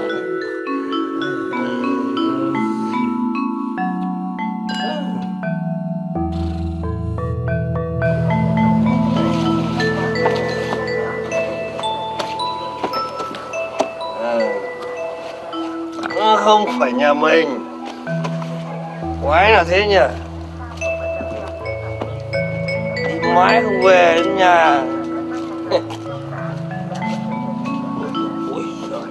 Nó không phải nhà mình. Quái là thế nhỉ? Đi mãi không về đến nhà. Ôi giời.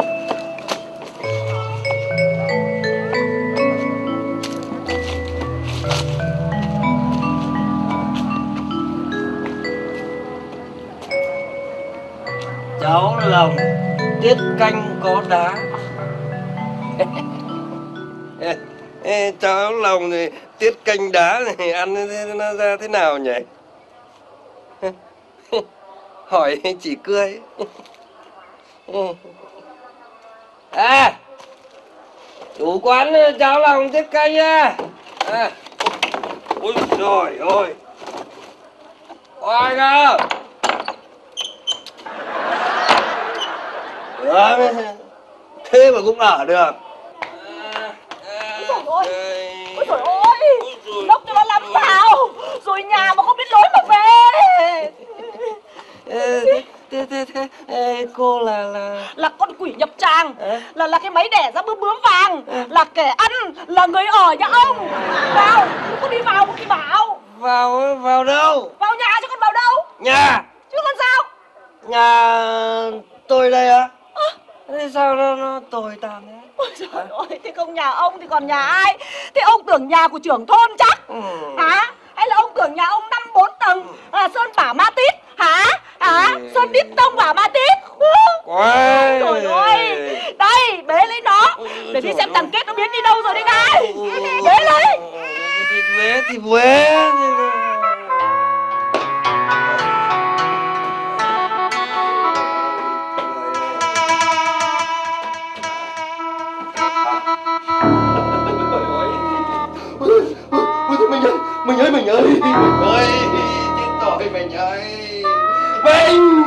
Cháu lòng tiết canh có đá. Ê, ê, cháu lòng thì tiết canh đá thì ăn thế, nó ra thế nào nhỉ? Hỏi chỉ cười. À, chủ quán cháu lòng tiết canh nha. À. Ôi trời ơi, có ai cơ? Được, thế mà cũng ở được. Ôi, Trời ơi, lốc cho nó lắm vào. Rồi nhà mà không biết lối mà về. thế thế thế, thế ê, cô là là Là con quỷ nhập tràng, là là cái máy đẻ ra bướm bướm vàng, là kẻ ăn, là người ở nhà ông. Vào, cứ đi vào một cái bảo. vào vào đâu? Vào nhà chứ còn vào đâu? Nhà. Chứ còn sao? Nhà tôi đây á. À? Thế sao nó, nó tồi tàn thế? Ôi trời ơi, thế không nhà ông thì còn nhà ai? Thế ông tưởng nhà của trưởng thôn chắc? Ừ. Hả? Hay là ông tưởng nhà ông năm bốn tầng là sơn bả ma tít? Hả? Hả? Sơn đít tông bả ma tít? Quay. Trời ơi, đây, bế lấy nó để đi xem thằng Kết nó biến đi đâu rồi đi ngay. Bế lấy. Thì bế thì bế. Mình ơi, mình ơi, mình ơi, mình ơi, chết rồi mình ơi, mình.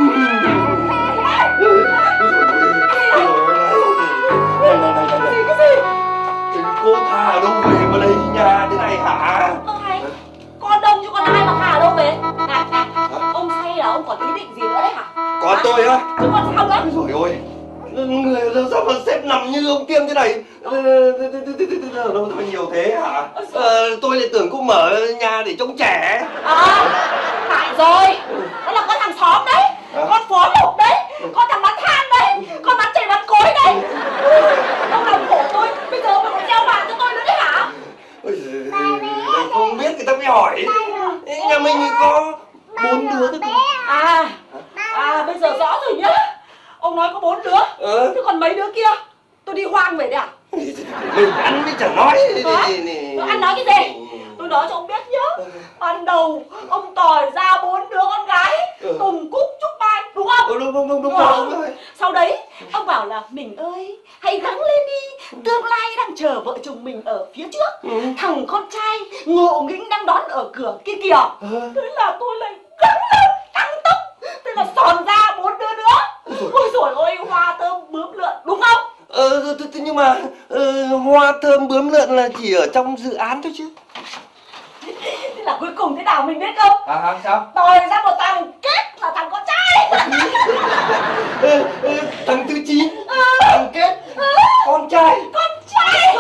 Này này này này, Cái gì? cô thà đâu về mà đây nhà thế này hả? Ơ hay, con đông chứ còn ai mà thả đâu về. Này, này, ông say là ông còn ý định gì nữa đấy hả? Có tôi á? Chứ còn sao nữa? Rồi ôi, người làm sao mà xếp nằm như ông Tiêm thế này? Đâu thôi nhiều thế hả? Ờ, tôi lại tưởng cô mở nhà để trông trẻ. À, phải rồi. Đó là con thằng xóm đấy, con phó lục đấy, con thằng bán than đấy, con bán chảy bán cối đấy. Ông làm khổ tôi, bây giờ ông còn gieo vàng cho tôi nữa đấy hả? Ôi giời, không biết người ta mới hỏi. Nhà mình có bốn đứa thôi. À, à bây giờ rõ rồi nhá. Ông nói có bốn đứa, Ừ. thế còn mấy đứa kia? Tôi đi hoang về đấy à? Mình ăn mới chẳng nói. Hả? Tôi ăn nói cái gì? Tôi nói cho ông biết nhá. Ban đầu ông tỏi ra bốn đứa con gái, Ừ. Tùng, Cúc, Trúc, Mai, đúng không? Ừ, đúng đúng đúng đúng Ừ. rồi, đúng rồi. Sau đấy ông bảo là mình ơi hãy gắng lên đi, tương lai đang chờ vợ chồng mình ở phía trước. Ừ. Thằng con trai ngộ nghĩnh đang đón ở cửa kia kìa. Ừ. Thế là tôi lại gắng lên tăng tốc, thế là sòn ra bốn đứa nữa. Ôi trời ơi, hoa thơm bướm lượn đúng không? Ờ, thế nhưng mà ờ, hoa thơm bướm lượn là chỉ ở trong dự án thôi chứ. Thế là cuối cùng thế nào mình biết không? À hả, sao? Tôi ra một thằng Kết là thằng con trai. Ờ, ờ, thằng thứ chín, thằng Kết, con trai. Con trai.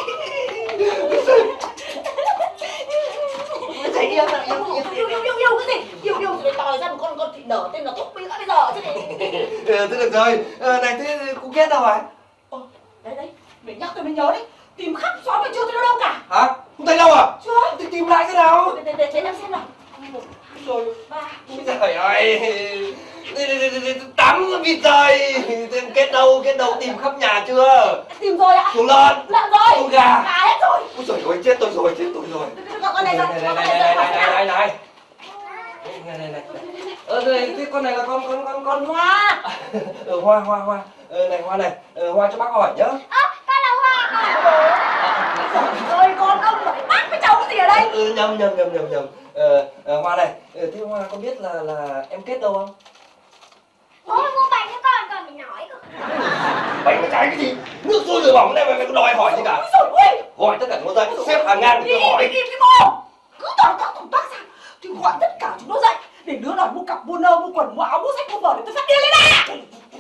Thấy yêu là yêu Yêu yêu yêu yêu yêu cái gì? Yêu yêu rồi tòi ra một con con thịt nở tên là Thúc Mỹ bây giờ chứ gì? Ờ, thế được rồi. Ờ, này thế cô Kết đâu rồi? Ồ, đấy đấy, mình nhắc tôi mới nhớ đấy. Tìm khắp xóm mà chưa thấy nó đâu cả. Hả? Không thấy đâu à? Chưa. Thì tìm lại cái nào? Để để để để em xem nào. Một, Rồi. ba. Trời ơi. Tắm vịt rồi. Thế Kết đâu? Kết đâu? Tìm khắp nhà chưa? Tìm rồi ạ. Chuồng lợn. Lợn rồi. Chuồng gà. Gà hết rồi. Ôi trời ơi, chết tôi rồi, chết tôi rồi. Con này Này rồi. này Con này này này rồi. này này này này. Này này này. Ờ này, thế con này là con con con con Hoa. Ờ Hoa Hoa Hoa. Ờ này Hoa này, ờ, Hoa cho bác hỏi nhá. Ơ, con là Hoa. Trời ơi, con ông rồi. Bác với cháu cái gì ở đây? Ừ, nhầm nhầm nhầm nhầm nhầm. Ờ, ờ Hoa này, ờ, thế Hoa có biết là là em Kết đâu không? Bố mua bánh cho con, còn mình nói cơ. Bánh mà trái cái gì? Nước sôi lửa bỏng này mày mày có đòi hỏi gì cả? Ôi trời ơi. Hỏi tất cả chúng nó dậy, xếp hàng ngang Đi để đi hỏi. đi cái mồm. Cứ toàn các tổng tác ra. Thì gọi tất cả chúng nó dậy. Để đứa nào mua cặp, mua nơ, mua quần, mua áo, mua sách, mua vở để tôi phát điên lên đây.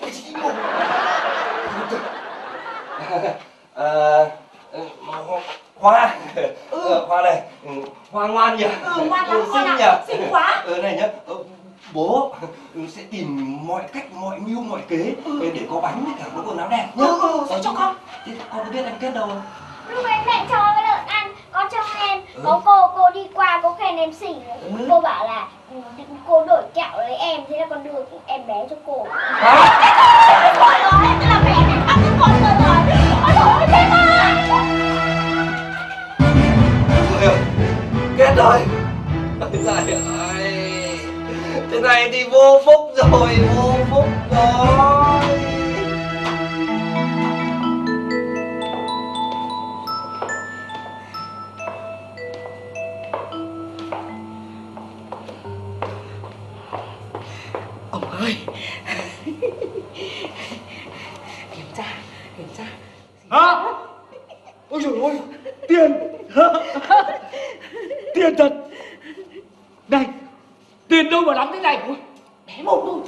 Ờ, Hoa, ờ, Hoa này, ừ, Hoa ngoan nhỉ? Ừ, ngoan lắm, xinh ngoan nhỉ? ạ. Xinh quá. Ừ, này nhá, ờ, bố sẽ tìm mọi cách, mọi mưu, mọi kế để có bánh với cả có quần áo đẹp nhá. Ừ, ừ, sẽ cho con. Thế con có biết em Kết đâu không? Lúc em mẹ cho cái lợn ăn, con trông em, có cô, cô đi qua, cô khen em xinh. Ừ. Cô bảo là ừ, cô đổi kẹo lấy em, thế là con đưa em bé cho cô. Hả? Ôi ơi, thế là mẹ này ăn cái con rồi rồi. Ôi trời ơi, thế mà. Ôi, Kết rồi. Ôi trời ơi, thế này thì vô phúc rồi, vô phúc rồi. Ông ơi. Kiểm tra, kiểm tra. Hả? Ôi trời ơi, tiền. Bé một thôi.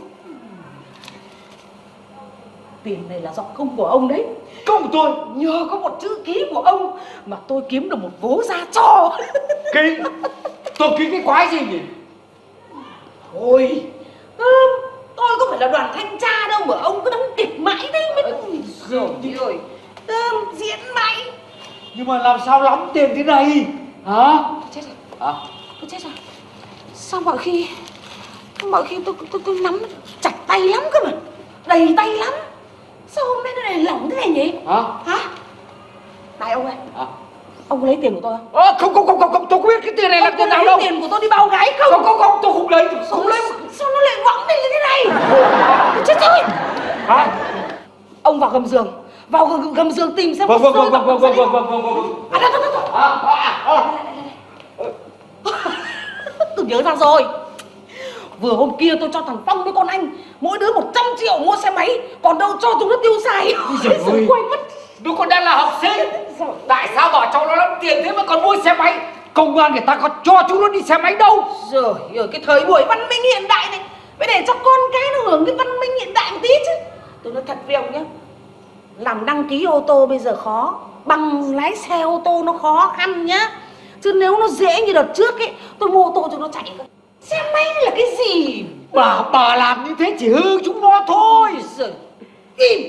Tiền này là do công của ông đấy. Công của tôi. Nhờ có một chữ ký của ông mà tôi kiếm được một vố ra cho. Ký? Tôi ký cái quái gì nhỉ? Thôi, à, tôi có phải là đoàn thanh tra đâu mà ông cứ đóng kịch mãi thế mới. Rồi ơi, à, diễn mãi. Nhưng mà làm sao lắm tiền thế này? Hả? Tôi chết rồi. Hả? Tôi chết rồi. Sao mọi khi mọi khi tôi tôi tôi nắm chặt tay lắm cơ mà, đầy tay lắm. Sao hôm nay nó lại lỏng thế này nhỉ? Hả? Hả? Này ông ơi, Hả? ông có lấy tiền của tôi không? Ờ, không không không không không, tôi không biết cái tiền này là tiền nào đâu. Tiền của tôi đi bao gái không? Không không không, tôi không lấy, tôi không lấy. Sao nó lại võng lên như thế này? Tôi chết rồi. Hả? Ông vào gầm giường, vào gầm, gầm giường tìm xem. Vâng vâng vâng vâng vâng vâng vâng vâng vâng vâng. À, đó, đó, đó, đó. À, à, à. Tôi nhớ ra rồi. Vừa hôm kia tôi cho thằng Phong với con anh mỗi đứa một trăm triệu mua xe máy, còn đâu cho chúng nó tiêu xài. Trời ơi, quay mất. nó còn đang là học sinh. Tại sao bảo cháu nó lắm tiền thế mà còn mua xe máy? Công an người ta có cho chúng nó đi xe máy đâu. Rồi, ở cái thời buổi văn minh hiện đại này phải để cho con cái nó hưởng cái văn minh hiện đại một tí chứ. Tôi nói thật với ông nhé, làm đăng ký ô tô bây giờ khó, bằng lái xe ô tô nó khó khăn nhá. Chứ nếu nó dễ như đợt trước ấy, tôi mua ô tô cho nó chạy cơ. Xe máy là cái gì? Bà bà làm như thế chỉ hư chúng nó thôi. Rồi, im.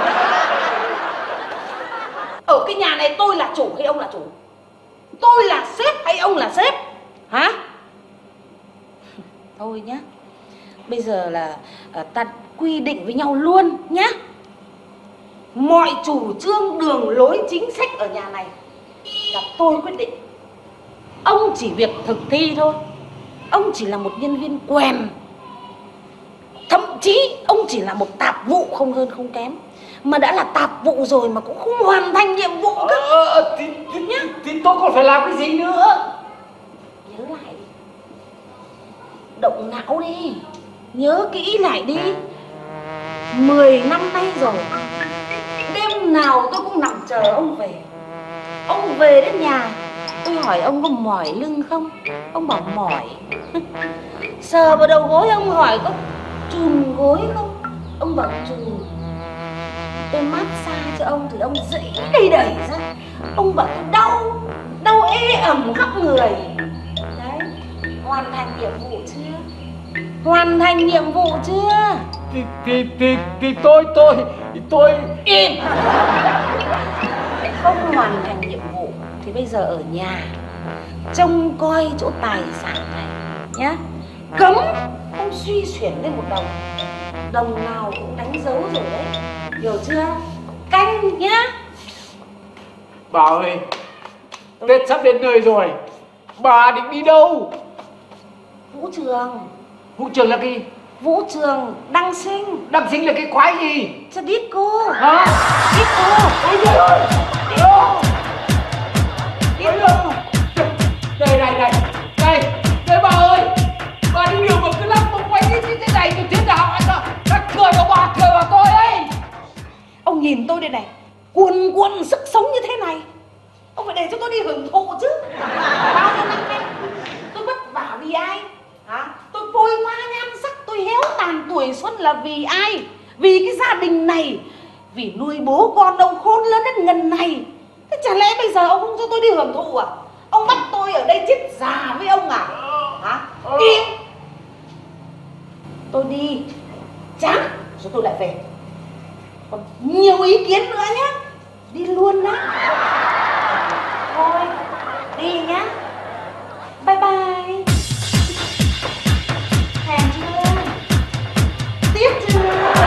Ở cái nhà này tôi là chủ hay ông là chủ? Tôi là sếp hay ông là sếp? Hả? Thôi nhá, bây giờ là à, ta quy định với nhau luôn nhá. Mọi chủ trương đường lối chính sách ở nhà này là tôi quyết định. Ông chỉ việc thực thi thôi. Ông chỉ là một nhân viên quèn. Thậm chí ông chỉ là một tạp vụ không hơn không kém. Mà đã là tạp vụ rồi mà cũng không hoàn thành nhiệm vụ cơ. Ờ, ờ, thì, thì, thì, thì tôi còn phải làm cái gì nữa? Nhớ lại đi. Động não đi. Nhớ kỹ lại đi. Mười năm nay rồi, đêm nào tôi cũng nằm chờ ông về. Ông về đến nhà, tôi hỏi ông có mỏi lưng không? Ông bảo mỏi. Sờ vào đầu gối ông hỏi có chùn gối không? Ông bảo chùn. Tôi massage cho ông thì ông dãy đầy đẩy ra. Ông bảo tôi đau, đau ê ẩm khắp người. Đấy, hoàn thành nhiệm vụ chưa? Hoàn thành nhiệm vụ chưa? Thì, thì, thì, thì tôi, tôi, thì tôi... Im. Không hoàn thành nhiệm vụ thì bây giờ ở nhà trông coi chỗ tài sản này nhá. Cấm không suy chuyển lên một đồng. Đồng nào cũng đánh dấu rồi đấy, hiểu chưa? Canh nhá. Bà ơi, Tết sắp đến nơi rồi, bà định đi đâu? Vũ trường. Vũ trường là cái... Vũ trường đăng sinh. Đăng sinh là cái quái gì? Cho disco. Hả? Disco. Ôi trời ơi! Disco! Đây này này, đây, đây bà ơi! Bà đi đường mà cứ lắc bông quay như thế này thì thế nào anh ạ? Anh cười vào bà, cười vào tôi ấy! Ông nhìn tôi đây này, cuồn cuộn sức sống như thế này, ông phải để cho tôi đi hưởng thụ chứ. Bao nhiêu năm nay tôi vất vả vì ai? Hả? Tôi phôi pha nhan sắc, tôi héo tàn tuổi xuân là vì ai? Vì cái gia đình này, vì nuôi bố con ông khôn lớn đến ngần này. Thế chả lẽ bây giờ ông không cho tôi đi hưởng thụ à? Ông bắt tôi ở đây chết già với ông à? Hả? Đi. Tôi đi chán rồi tôi lại về. Còn nhiều ý kiến nữa nhá. Đi luôn đó. Thôi, đi nhá. Bye bye. Thèm chưa? Tiếp chưa?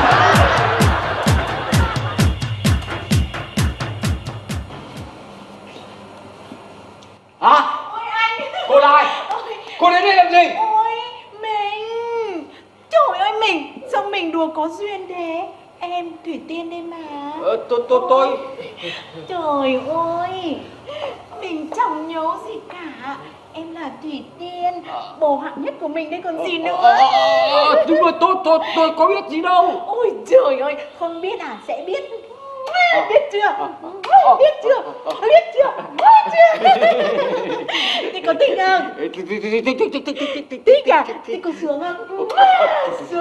Hả? Ôi anh. Cô là ai? Cô đến đây làm gì? Ôi mình. Trời ơi mình, sao mình đùa có duyên thế? Em Thủy Tiên đây mà. Ờ, tôi, tôi, tôi... Trời ơi, mình chẳng nhớ gì cả. Em là Thủy Tiên, bồ hạng nhất của mình đây còn gì nữa. Ờ, ờ, ờ, nhưng mà tôi, tôi, tôi có biết gì đâu. Ôi trời ơi, không biết à, sẽ biết. Biết chưa? Biết chưa? Biết chưa? Biết chưa? Thì có thích không? Thích à? Thì có sướng không?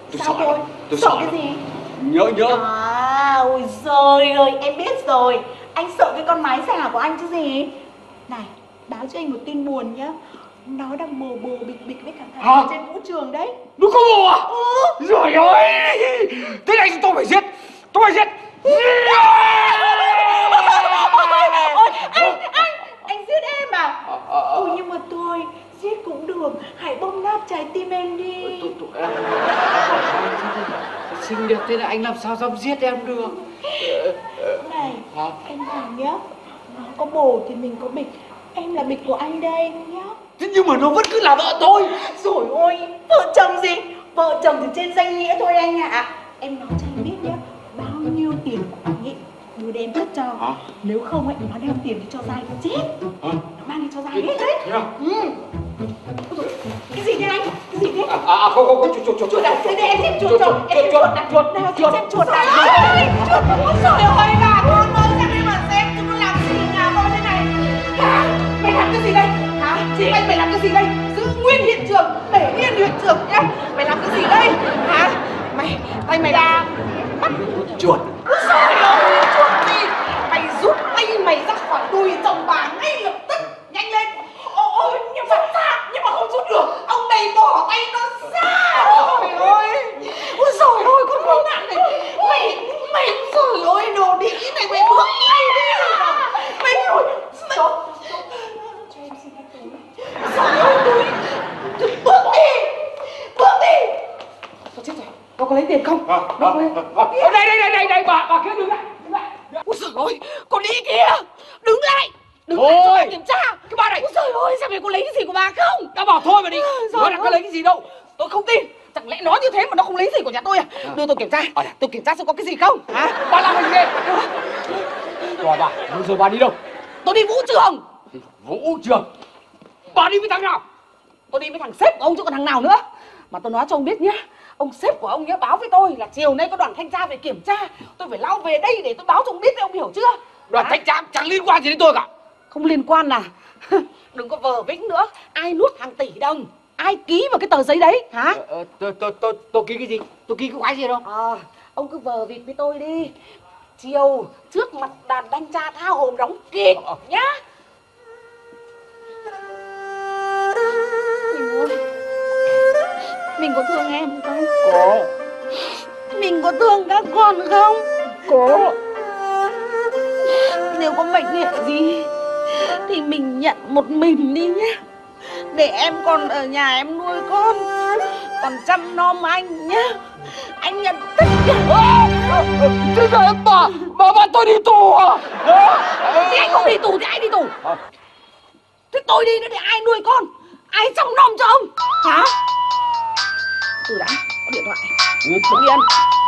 Tôi Sao sợ tôi? lắm, tôi Sợ sợ cái lắm. gì? Nhỡ nhỡ. À, ôi giời ơi, em biết rồi. Anh sợ cái con mái giả của anh chứ gì. Này, báo cho anh một tin buồn nhá. Nó đang bồ bồ bịch bịch với cả thằng Hả? trên vũ trường đấy. Nó có bồ à? Ừ. Trời ơi. Thế này tôi phải giết. Tôi phải giết. Ôi, anh, anh, anh giết em à? Ừ, nhưng mà tôi giết cũng được. Hãy bóp nát trái tim em đi. Tôi, tôi, em... Xinh đẹp thế này anh làm sao dám giết em được. Này, Hả? em bảo nhá. Nó có bồ thì mình có bịch. Em là bịch của anh đây nhá. Thế nhưng mà nó vẫn cứ là vợ tôi. Rồi ôi, vợ chồng gì? Vợ chồng thì trên danh nghĩa thôi anh ạ. À. Em nói cho anh biết nhá. Bao nhiêu tiền của anh ấy đưa đem tất cho. Hả? Nếu không ấy, nó đem tiền đi cho Giai nó chết. Hả? Nó mang đi cho Giai hết đấy. Thế à? Ừ. Cái gì thế anh? Cái gì thế? À, à không không không chuột chuột chuột Chuột à? Thế để em xem chuột chuột nào. chuột Em xem chuột chuột nào. chuột Nào, chuột xem chuột nào. Ôi, chuột. Ôi trời ơi, bà con ơi, xem đi mà xem. Chúng nó làm cái gì nhà tôi thế này? Hả? Mày làm cái gì đây? Hả? Chị anh mày làm cái gì đây? Giữ nguyên hiện trường, để nguyên hiện trường nhá. Mày làm cái gì đây? Hả? Mày, tay mày làm bắt chuột. Úi giời ơi, chuột gì? Mày rút tay mày ra khỏi đùi chồng bà ngay lập tức. Nhanh lên. Ôi, ôi, nhưng mà nhưng mà không rút được. Ông này bỏ tay nó ra. Ôi ôi. Ôi giời ơi, con khốn nạn này. Mày, mày, trời ơi, đồ đĩ này mày bước ngay đi. Mày, mày, cho em xin cái túi. Trời ơi, túi. Bước đi. Bước đi. Tôi chết rồi. Nó có lấy tiền không? À, Nó à, có lấy... à, à, đây đây đây đây đây bà bà kia đứng lại. Ôi giời ơi, con đi kìa. Đứng lại. Đứng Thôi. lại cho bà kiểm tra. Cái bà này. Ôi giời ơi, xem mày có lấy cái gì của bà không? Đã bảo thôi mà đi. Giời Nó đã có ơi. lấy cái gì đâu. Tôi không tin. Chẳng lẽ nói như thế mà nó không lấy gì của nhà tôi à? À. Đưa tôi kiểm tra. À, đây. Tôi kiểm tra xem có cái gì không. Hả? Bà làm cái gì đây? Rồi bà, bây giờ bà đi đâu? Tôi đi vũ trường. Vũ trường. Bà đi với thằng nào? Tôi đi với thằng sếp của ông chứ còn thằng nào nữa. Mà tôi nói cho ông biết nhá. Ông sếp của ông nhớ báo với tôi là chiều nay có đoàn thanh tra về kiểm tra. Tôi phải lao về đây để tôi báo cho ông biết đấy, ông hiểu chưa? Đoàn thanh tra chẳng liên quan gì đến tôi cả. Không liên quan à? Đừng có vờ vĩnh nữa. Ai nuốt hàng tỷ đồng? Ai ký vào cái tờ giấy đấy hả? Ờ, tôi tôi tôi tôi ký cái gì? Tôi ký cái quái gì đâu? À, ông cứ vờ vịt với tôi đi. Chiều trước mặt đoàn thanh tra tha hồ đóng kịch Ờ. nhá. Mình ơi, mình có thương em không? Có. Mình có thương các con không? Có. Nếu có bệnh hệ gì thì mình nhận một mình đi nhá. Để em còn ở nhà em nuôi con, còn chăm nom anh nhá. Anh nhận tất cả. Thế giờ em bà bà bắt tôi đi tù à? Thì anh không đi tù thì ai đi tù? Thế tôi đi nữa để ai nuôi con? Ai chăm nom cho ông? Hả? Từ đã, có điện thoại. Ừ. Đứng yên.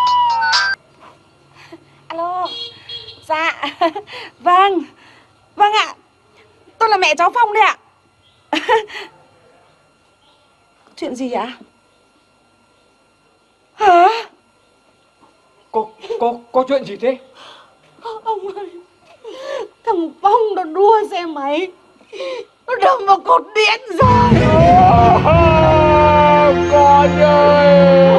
Alo. Dạ. Vâng. Vâng ạ. Tôi là mẹ cháu Phong đây ạ. Chuyện gì ạ? Hả? Có có có chuyện gì thế? Ông ơi, thằng Phong nó đua xe máy, nó đâm vào cột điện rồi. Con ơi.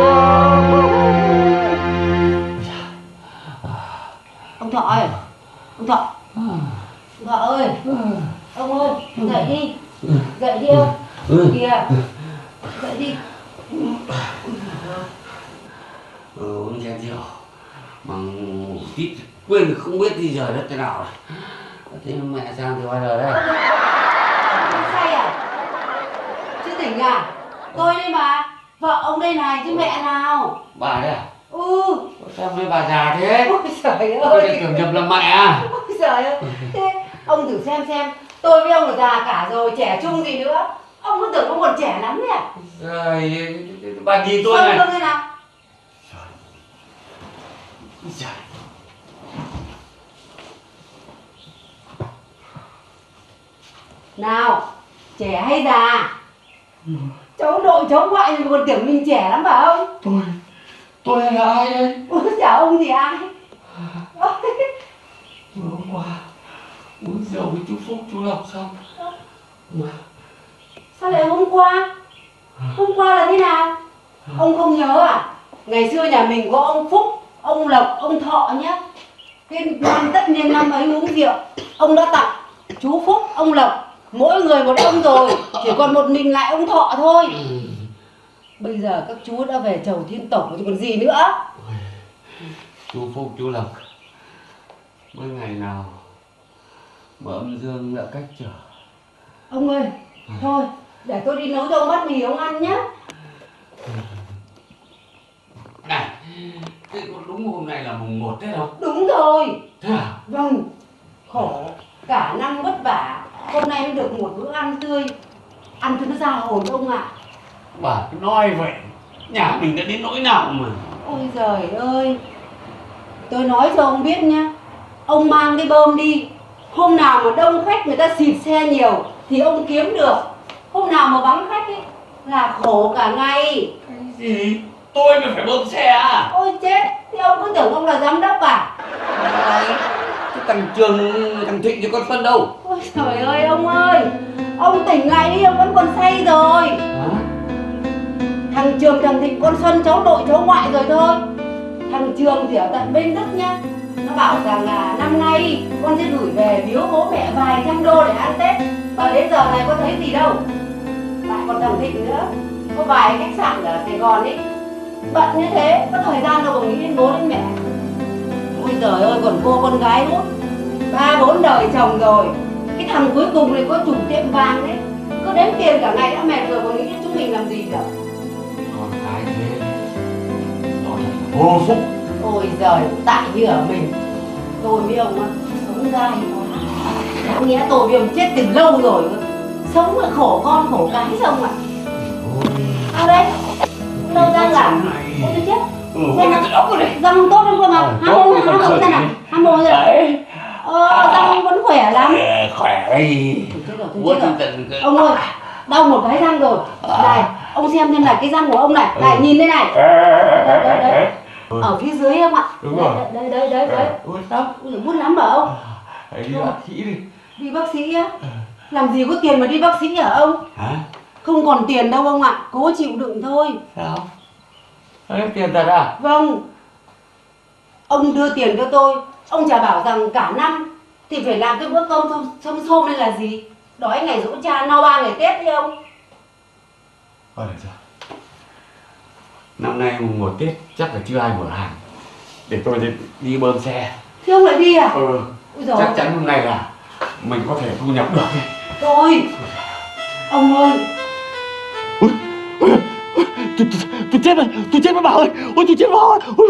Ông Thọ ơi, ông Thọ, ông Thọ ơi, ông ơi, dậy đi, dậy đi ông, kìa, dậy đi. Ừ, uống chén rượu mà ngủ tít quên không biết đi giờ đất thế nào rồi. Thế mẹ sang thì bao giờ đây? Ông say à? Chưa tỉnh à? Tôi đây mà, vợ ông đây này chứ mẹ nào? Bà đây à? Ừ. Sao với bà già thế? Ôi trời Tôi ơi. tưởng nhập là mẹ à? Ôi trời ơi. Thế ông thử xem xem, tôi với ông là già cả rồi, trẻ trung gì nữa. Ông cứ tưởng ông còn trẻ lắm nhỉ? Rồi, bà nhìn tôi Xong này. tôi thế nào? Trời. Nào, trẻ hay già? Cháu nội cháu ngoại thì còn tưởng mình trẻ lắm phải không? Tôi, tôi là ai đây? Ôi chả ông gì ai. Vừa hôm qua uống rượu với chú Phúc chú Lộc xong mà Sao lại hôm qua? Hôm qua là thế nào? Ông không nhớ à? ngày xưa nhà mình có ông Phúc, ông Lộc, ông Thọ nhá. Cái năm tất niên năm ấy uống rượu, ông đã tặng chú Phúc, ông Lộc mỗi người một ông rồi, chỉ còn một mình lại ông Thọ thôi. Bây giờ các chú đã về chầu thiên tổ thì còn gì nữa. Chú Phúc, chú Lộc, mấy ngày nào mà âm dương đã cách trở. Ông ơi, thôi để tôi đi nấu cho ông bát mì ông ăn nhá. Này, thế có đúng hôm nay là mùng một Tết không? Đúng rồi. Thế à? Vâng, khổ cả năm vất vả, hôm nay mới được một bữa ăn tươi, ăn cho nó ra hồn ông ạ. Bà cứ nói vậy, nhà mình đã đến nỗi nào mà. Ôi giời ơi, tôi nói cho ông biết nhá, ông mang cái bơm đi, hôm nào mà đông khách người ta xịt xe nhiều thì ông kiếm được, hôm nào mà vắng khách ấy là khổ cả ngày. Cái gì? Tôi mới phải bơm xe à? Ôi chết, thì ông cứ tưởng ông là giám đốc à? Cái thằng Trường, thằng Thịnh thì con Xuân đâu? Ôi trời ơi ông ơi, ông tỉnh lại đi, ông vẫn còn say rồi. Hả? Thằng Trường, thằng Thịnh, con Xuân cháu nội cháu ngoại rồi thôi. Thằng Trường thì ở tận bên Đức nhá, nó bảo rằng là năm nay con sẽ gửi về biếu bố mẹ vài trăm đô để ăn Tết, mà đến giờ này có thấy gì đâu. Lại còn thằng Thịnh nữa, có vài khách sạn ở Sài Gòn ấy, bận như thế có thời gian đâu mà nghĩ đến bố đến mẹ. Ôi giời ơi, còn cô con gái út ba bốn đời chồng rồi, cái thằng cuối cùng này có chủ tiệm vàng đấy, cứ đếm tiền cả ngày đã mệt rồi còn nghĩ đến chúng mình làm gì nữa. Con cái thế đó là vô phúc. Ôi giời, tại như ở mình tôi với ông á sống dai quá, đáng nghĩa tôi với ông chết từ lâu rồi, sống là khổ con khổ cái xong ạ. À đây, đâu ra là ôi tôi chết. Ừ, xem cái ốc rồi đấy. răng tốt lắm cơ mà. Hám mồm, hám mồm ra nào, hám mồm ra. Đấy. Ờ, răng vẫn khỏe lắm. Khỏe đây. Tôi chết rồi, tôi chết rồi. Ông ơi, đau một cái răng rồi. Này, ông xem xem này cái răng của ông này, này nhìn đây này. Đấy, đấy, đấy. Ở phía dưới không ạ? Đúng rồi. Đấy, đấy, đấy, đấy. Ui sao? Ui, bút lắm bảo ông. Hãy đi bác sĩ đi. Đi bác sĩ á? Làm gì có tiền mà đi bác sĩ hả ông? Hả? Không còn tiền đâu ông ạ, cố chịu đựng thôi. Sao? Đấy, tiền thật à? Vâng. Ông đưa tiền cho tôi, ông chả bảo rằng cả năm thì phải làm cái bữa cơm xôm xôm xôm nên là gì? Đói ngày giỗ cha, no ba ngày Tết đi ông. Thôi được rồi. Năm nay mùng một Tết chắc là chưa ai mở hàng. Để tôi đi, đi bơm xe. Thế ông lại đi à? Ừ. Ôi giời. Chắc chắn hôm nay là mình có thể thu nhập được. Rồi. Ông ơi. Ui, ui, ui, tôi, tôi, tôi chết rồi, tôi chết với bà ơi. Ôi tôi chết bà ơi. Ui,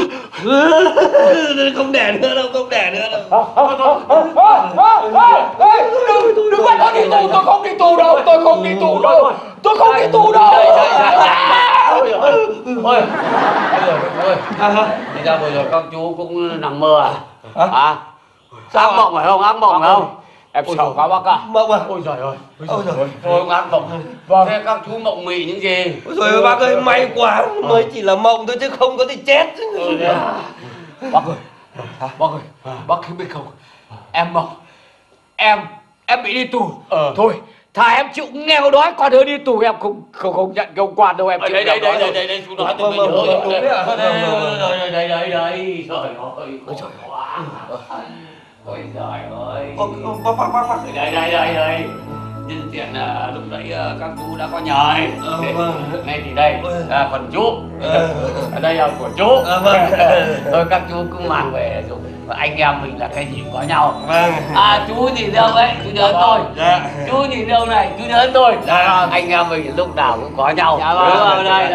ui. Không đẻ nữa đâu, không đẻ nữa đâu. Đừng, đừng bắt tôi đi tù, tôi không đi tù đâu, tôi không đi tù đâu, tôi không đi tù đâu. Ôi ôi ôi ôi, thì ra vừa rồi các chú cũng nằm mơ à? Hả? Ác mộng phải không? Ác mộng phải không? Em sợ quá bác ạ. Mộng à? Ôi giời ơi. Ôi giời. Thôi ác mộng. Vâng. Thế các chú mộng mị những gì? Ôi giời bác ơi, may quá, mới chỉ là mộng thôi chứ không có thì chết. Bác ơi, bác ơi, bác biết không? Em mộng, em, em bị đi tù. Thôi, thà em chịu nghèo đói qua đứa đi tù em không không không nhận công quan đâu em chịu. Đây đây đây đây đây đây chú nói tôi mới nhớ rồi. Đây đây đây đây. Trời ơi, trời quá. Ôi giời ơi. Bác bác bác bác. Đây đây đây đây. Nhân tiện là lúc nãy các chú đã có nhờ ấy. Ngay thì đây là phần chú. Ở đây là của chú. Thôi các chú cứ mang về dùng. Và anh em mình là cái gì có nhau. Vâng. À chú nhìn đâu đấy, chú nhớ tôi. Dạ. Chú nhìn đâu này, chú nhớ tôi. Dạ. Anh em mình lúc nào cũng có nhau. Dạ vâng. Đúng rồi đây.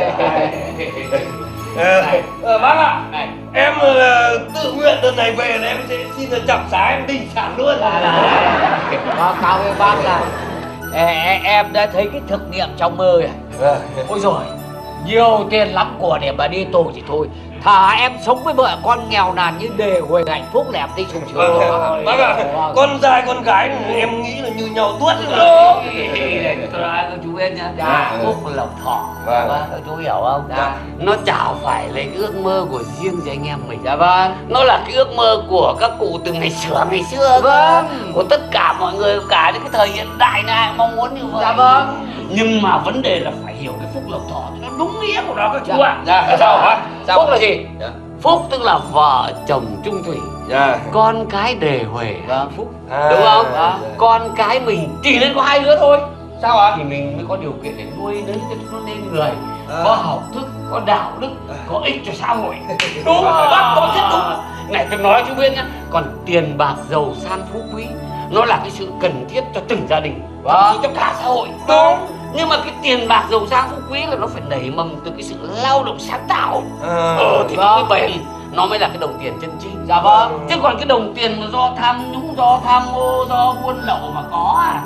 Ờ, bác ạ, này, em là tự nguyện đợt này về là em sẽ xin là chậm xá em đi sản luôn. Báo cáo với bác là em, em đã thấy cái thực nghiệm trong mơ rồi. Ôi rồi nhiều tiền lắm của để mà đi tù thì thôi, thà em sống với vợ con nghèo nàn như đề huề hạnh phúc là em đi sung sướng. Bác ạ, con trai con gái em nghĩ là như nhau tuốt. Đúng. Tôi nói các chú biết nhá, dạ. Phúc lộc thọ. Vâng. Các chú hiểu không? Dạ. Nó chả phải là ước mơ của riêng cho anh em mình. Dạ vâng. Nó là cái ước mơ của các cụ từ ngày xưa ngày xưa. Vâng. Của tất cả mọi người, cả những cái thời hiện đại này mong muốn như vậy. Dạ vâng. Nhưng mà vấn đề là phải hiểu cái phúc lộc thọ nó đúng nghĩa của nó, các chú ạ. Dạ, sao hả? Sao? Phúc là gì? Dạ. Phúc tức là vợ chồng chung thủy, Dạ. con cái đề huề hạnh phúc, À, đúng không? dạ. Con cái mình chỉ nên có hai đứa thôi, Sao ạ? thì mình mới có điều kiện để nuôi nấng cho nó nên người, có học thức, có đạo đức, có ích cho xã hội. Đúng rồi, bác nói rất đúng. Này tôi nói chú biết nhá, còn tiền bạc giàu sang phú quý nó là cái sự cần thiết cho từng gia đình, thậm chí cho cả xã hội. Đúng. Nhưng mà cái tiền bạc giàu sang phú quý là nó phải nảy mầm từ cái sự lao động sáng tạo. À, Ờ thì nó mới bền, nó mới là cái đồng tiền chân chính. Dạ vâng. Chứ còn cái đồng tiền mà do tham nhũng, do tham ô, do buôn lậu mà có à,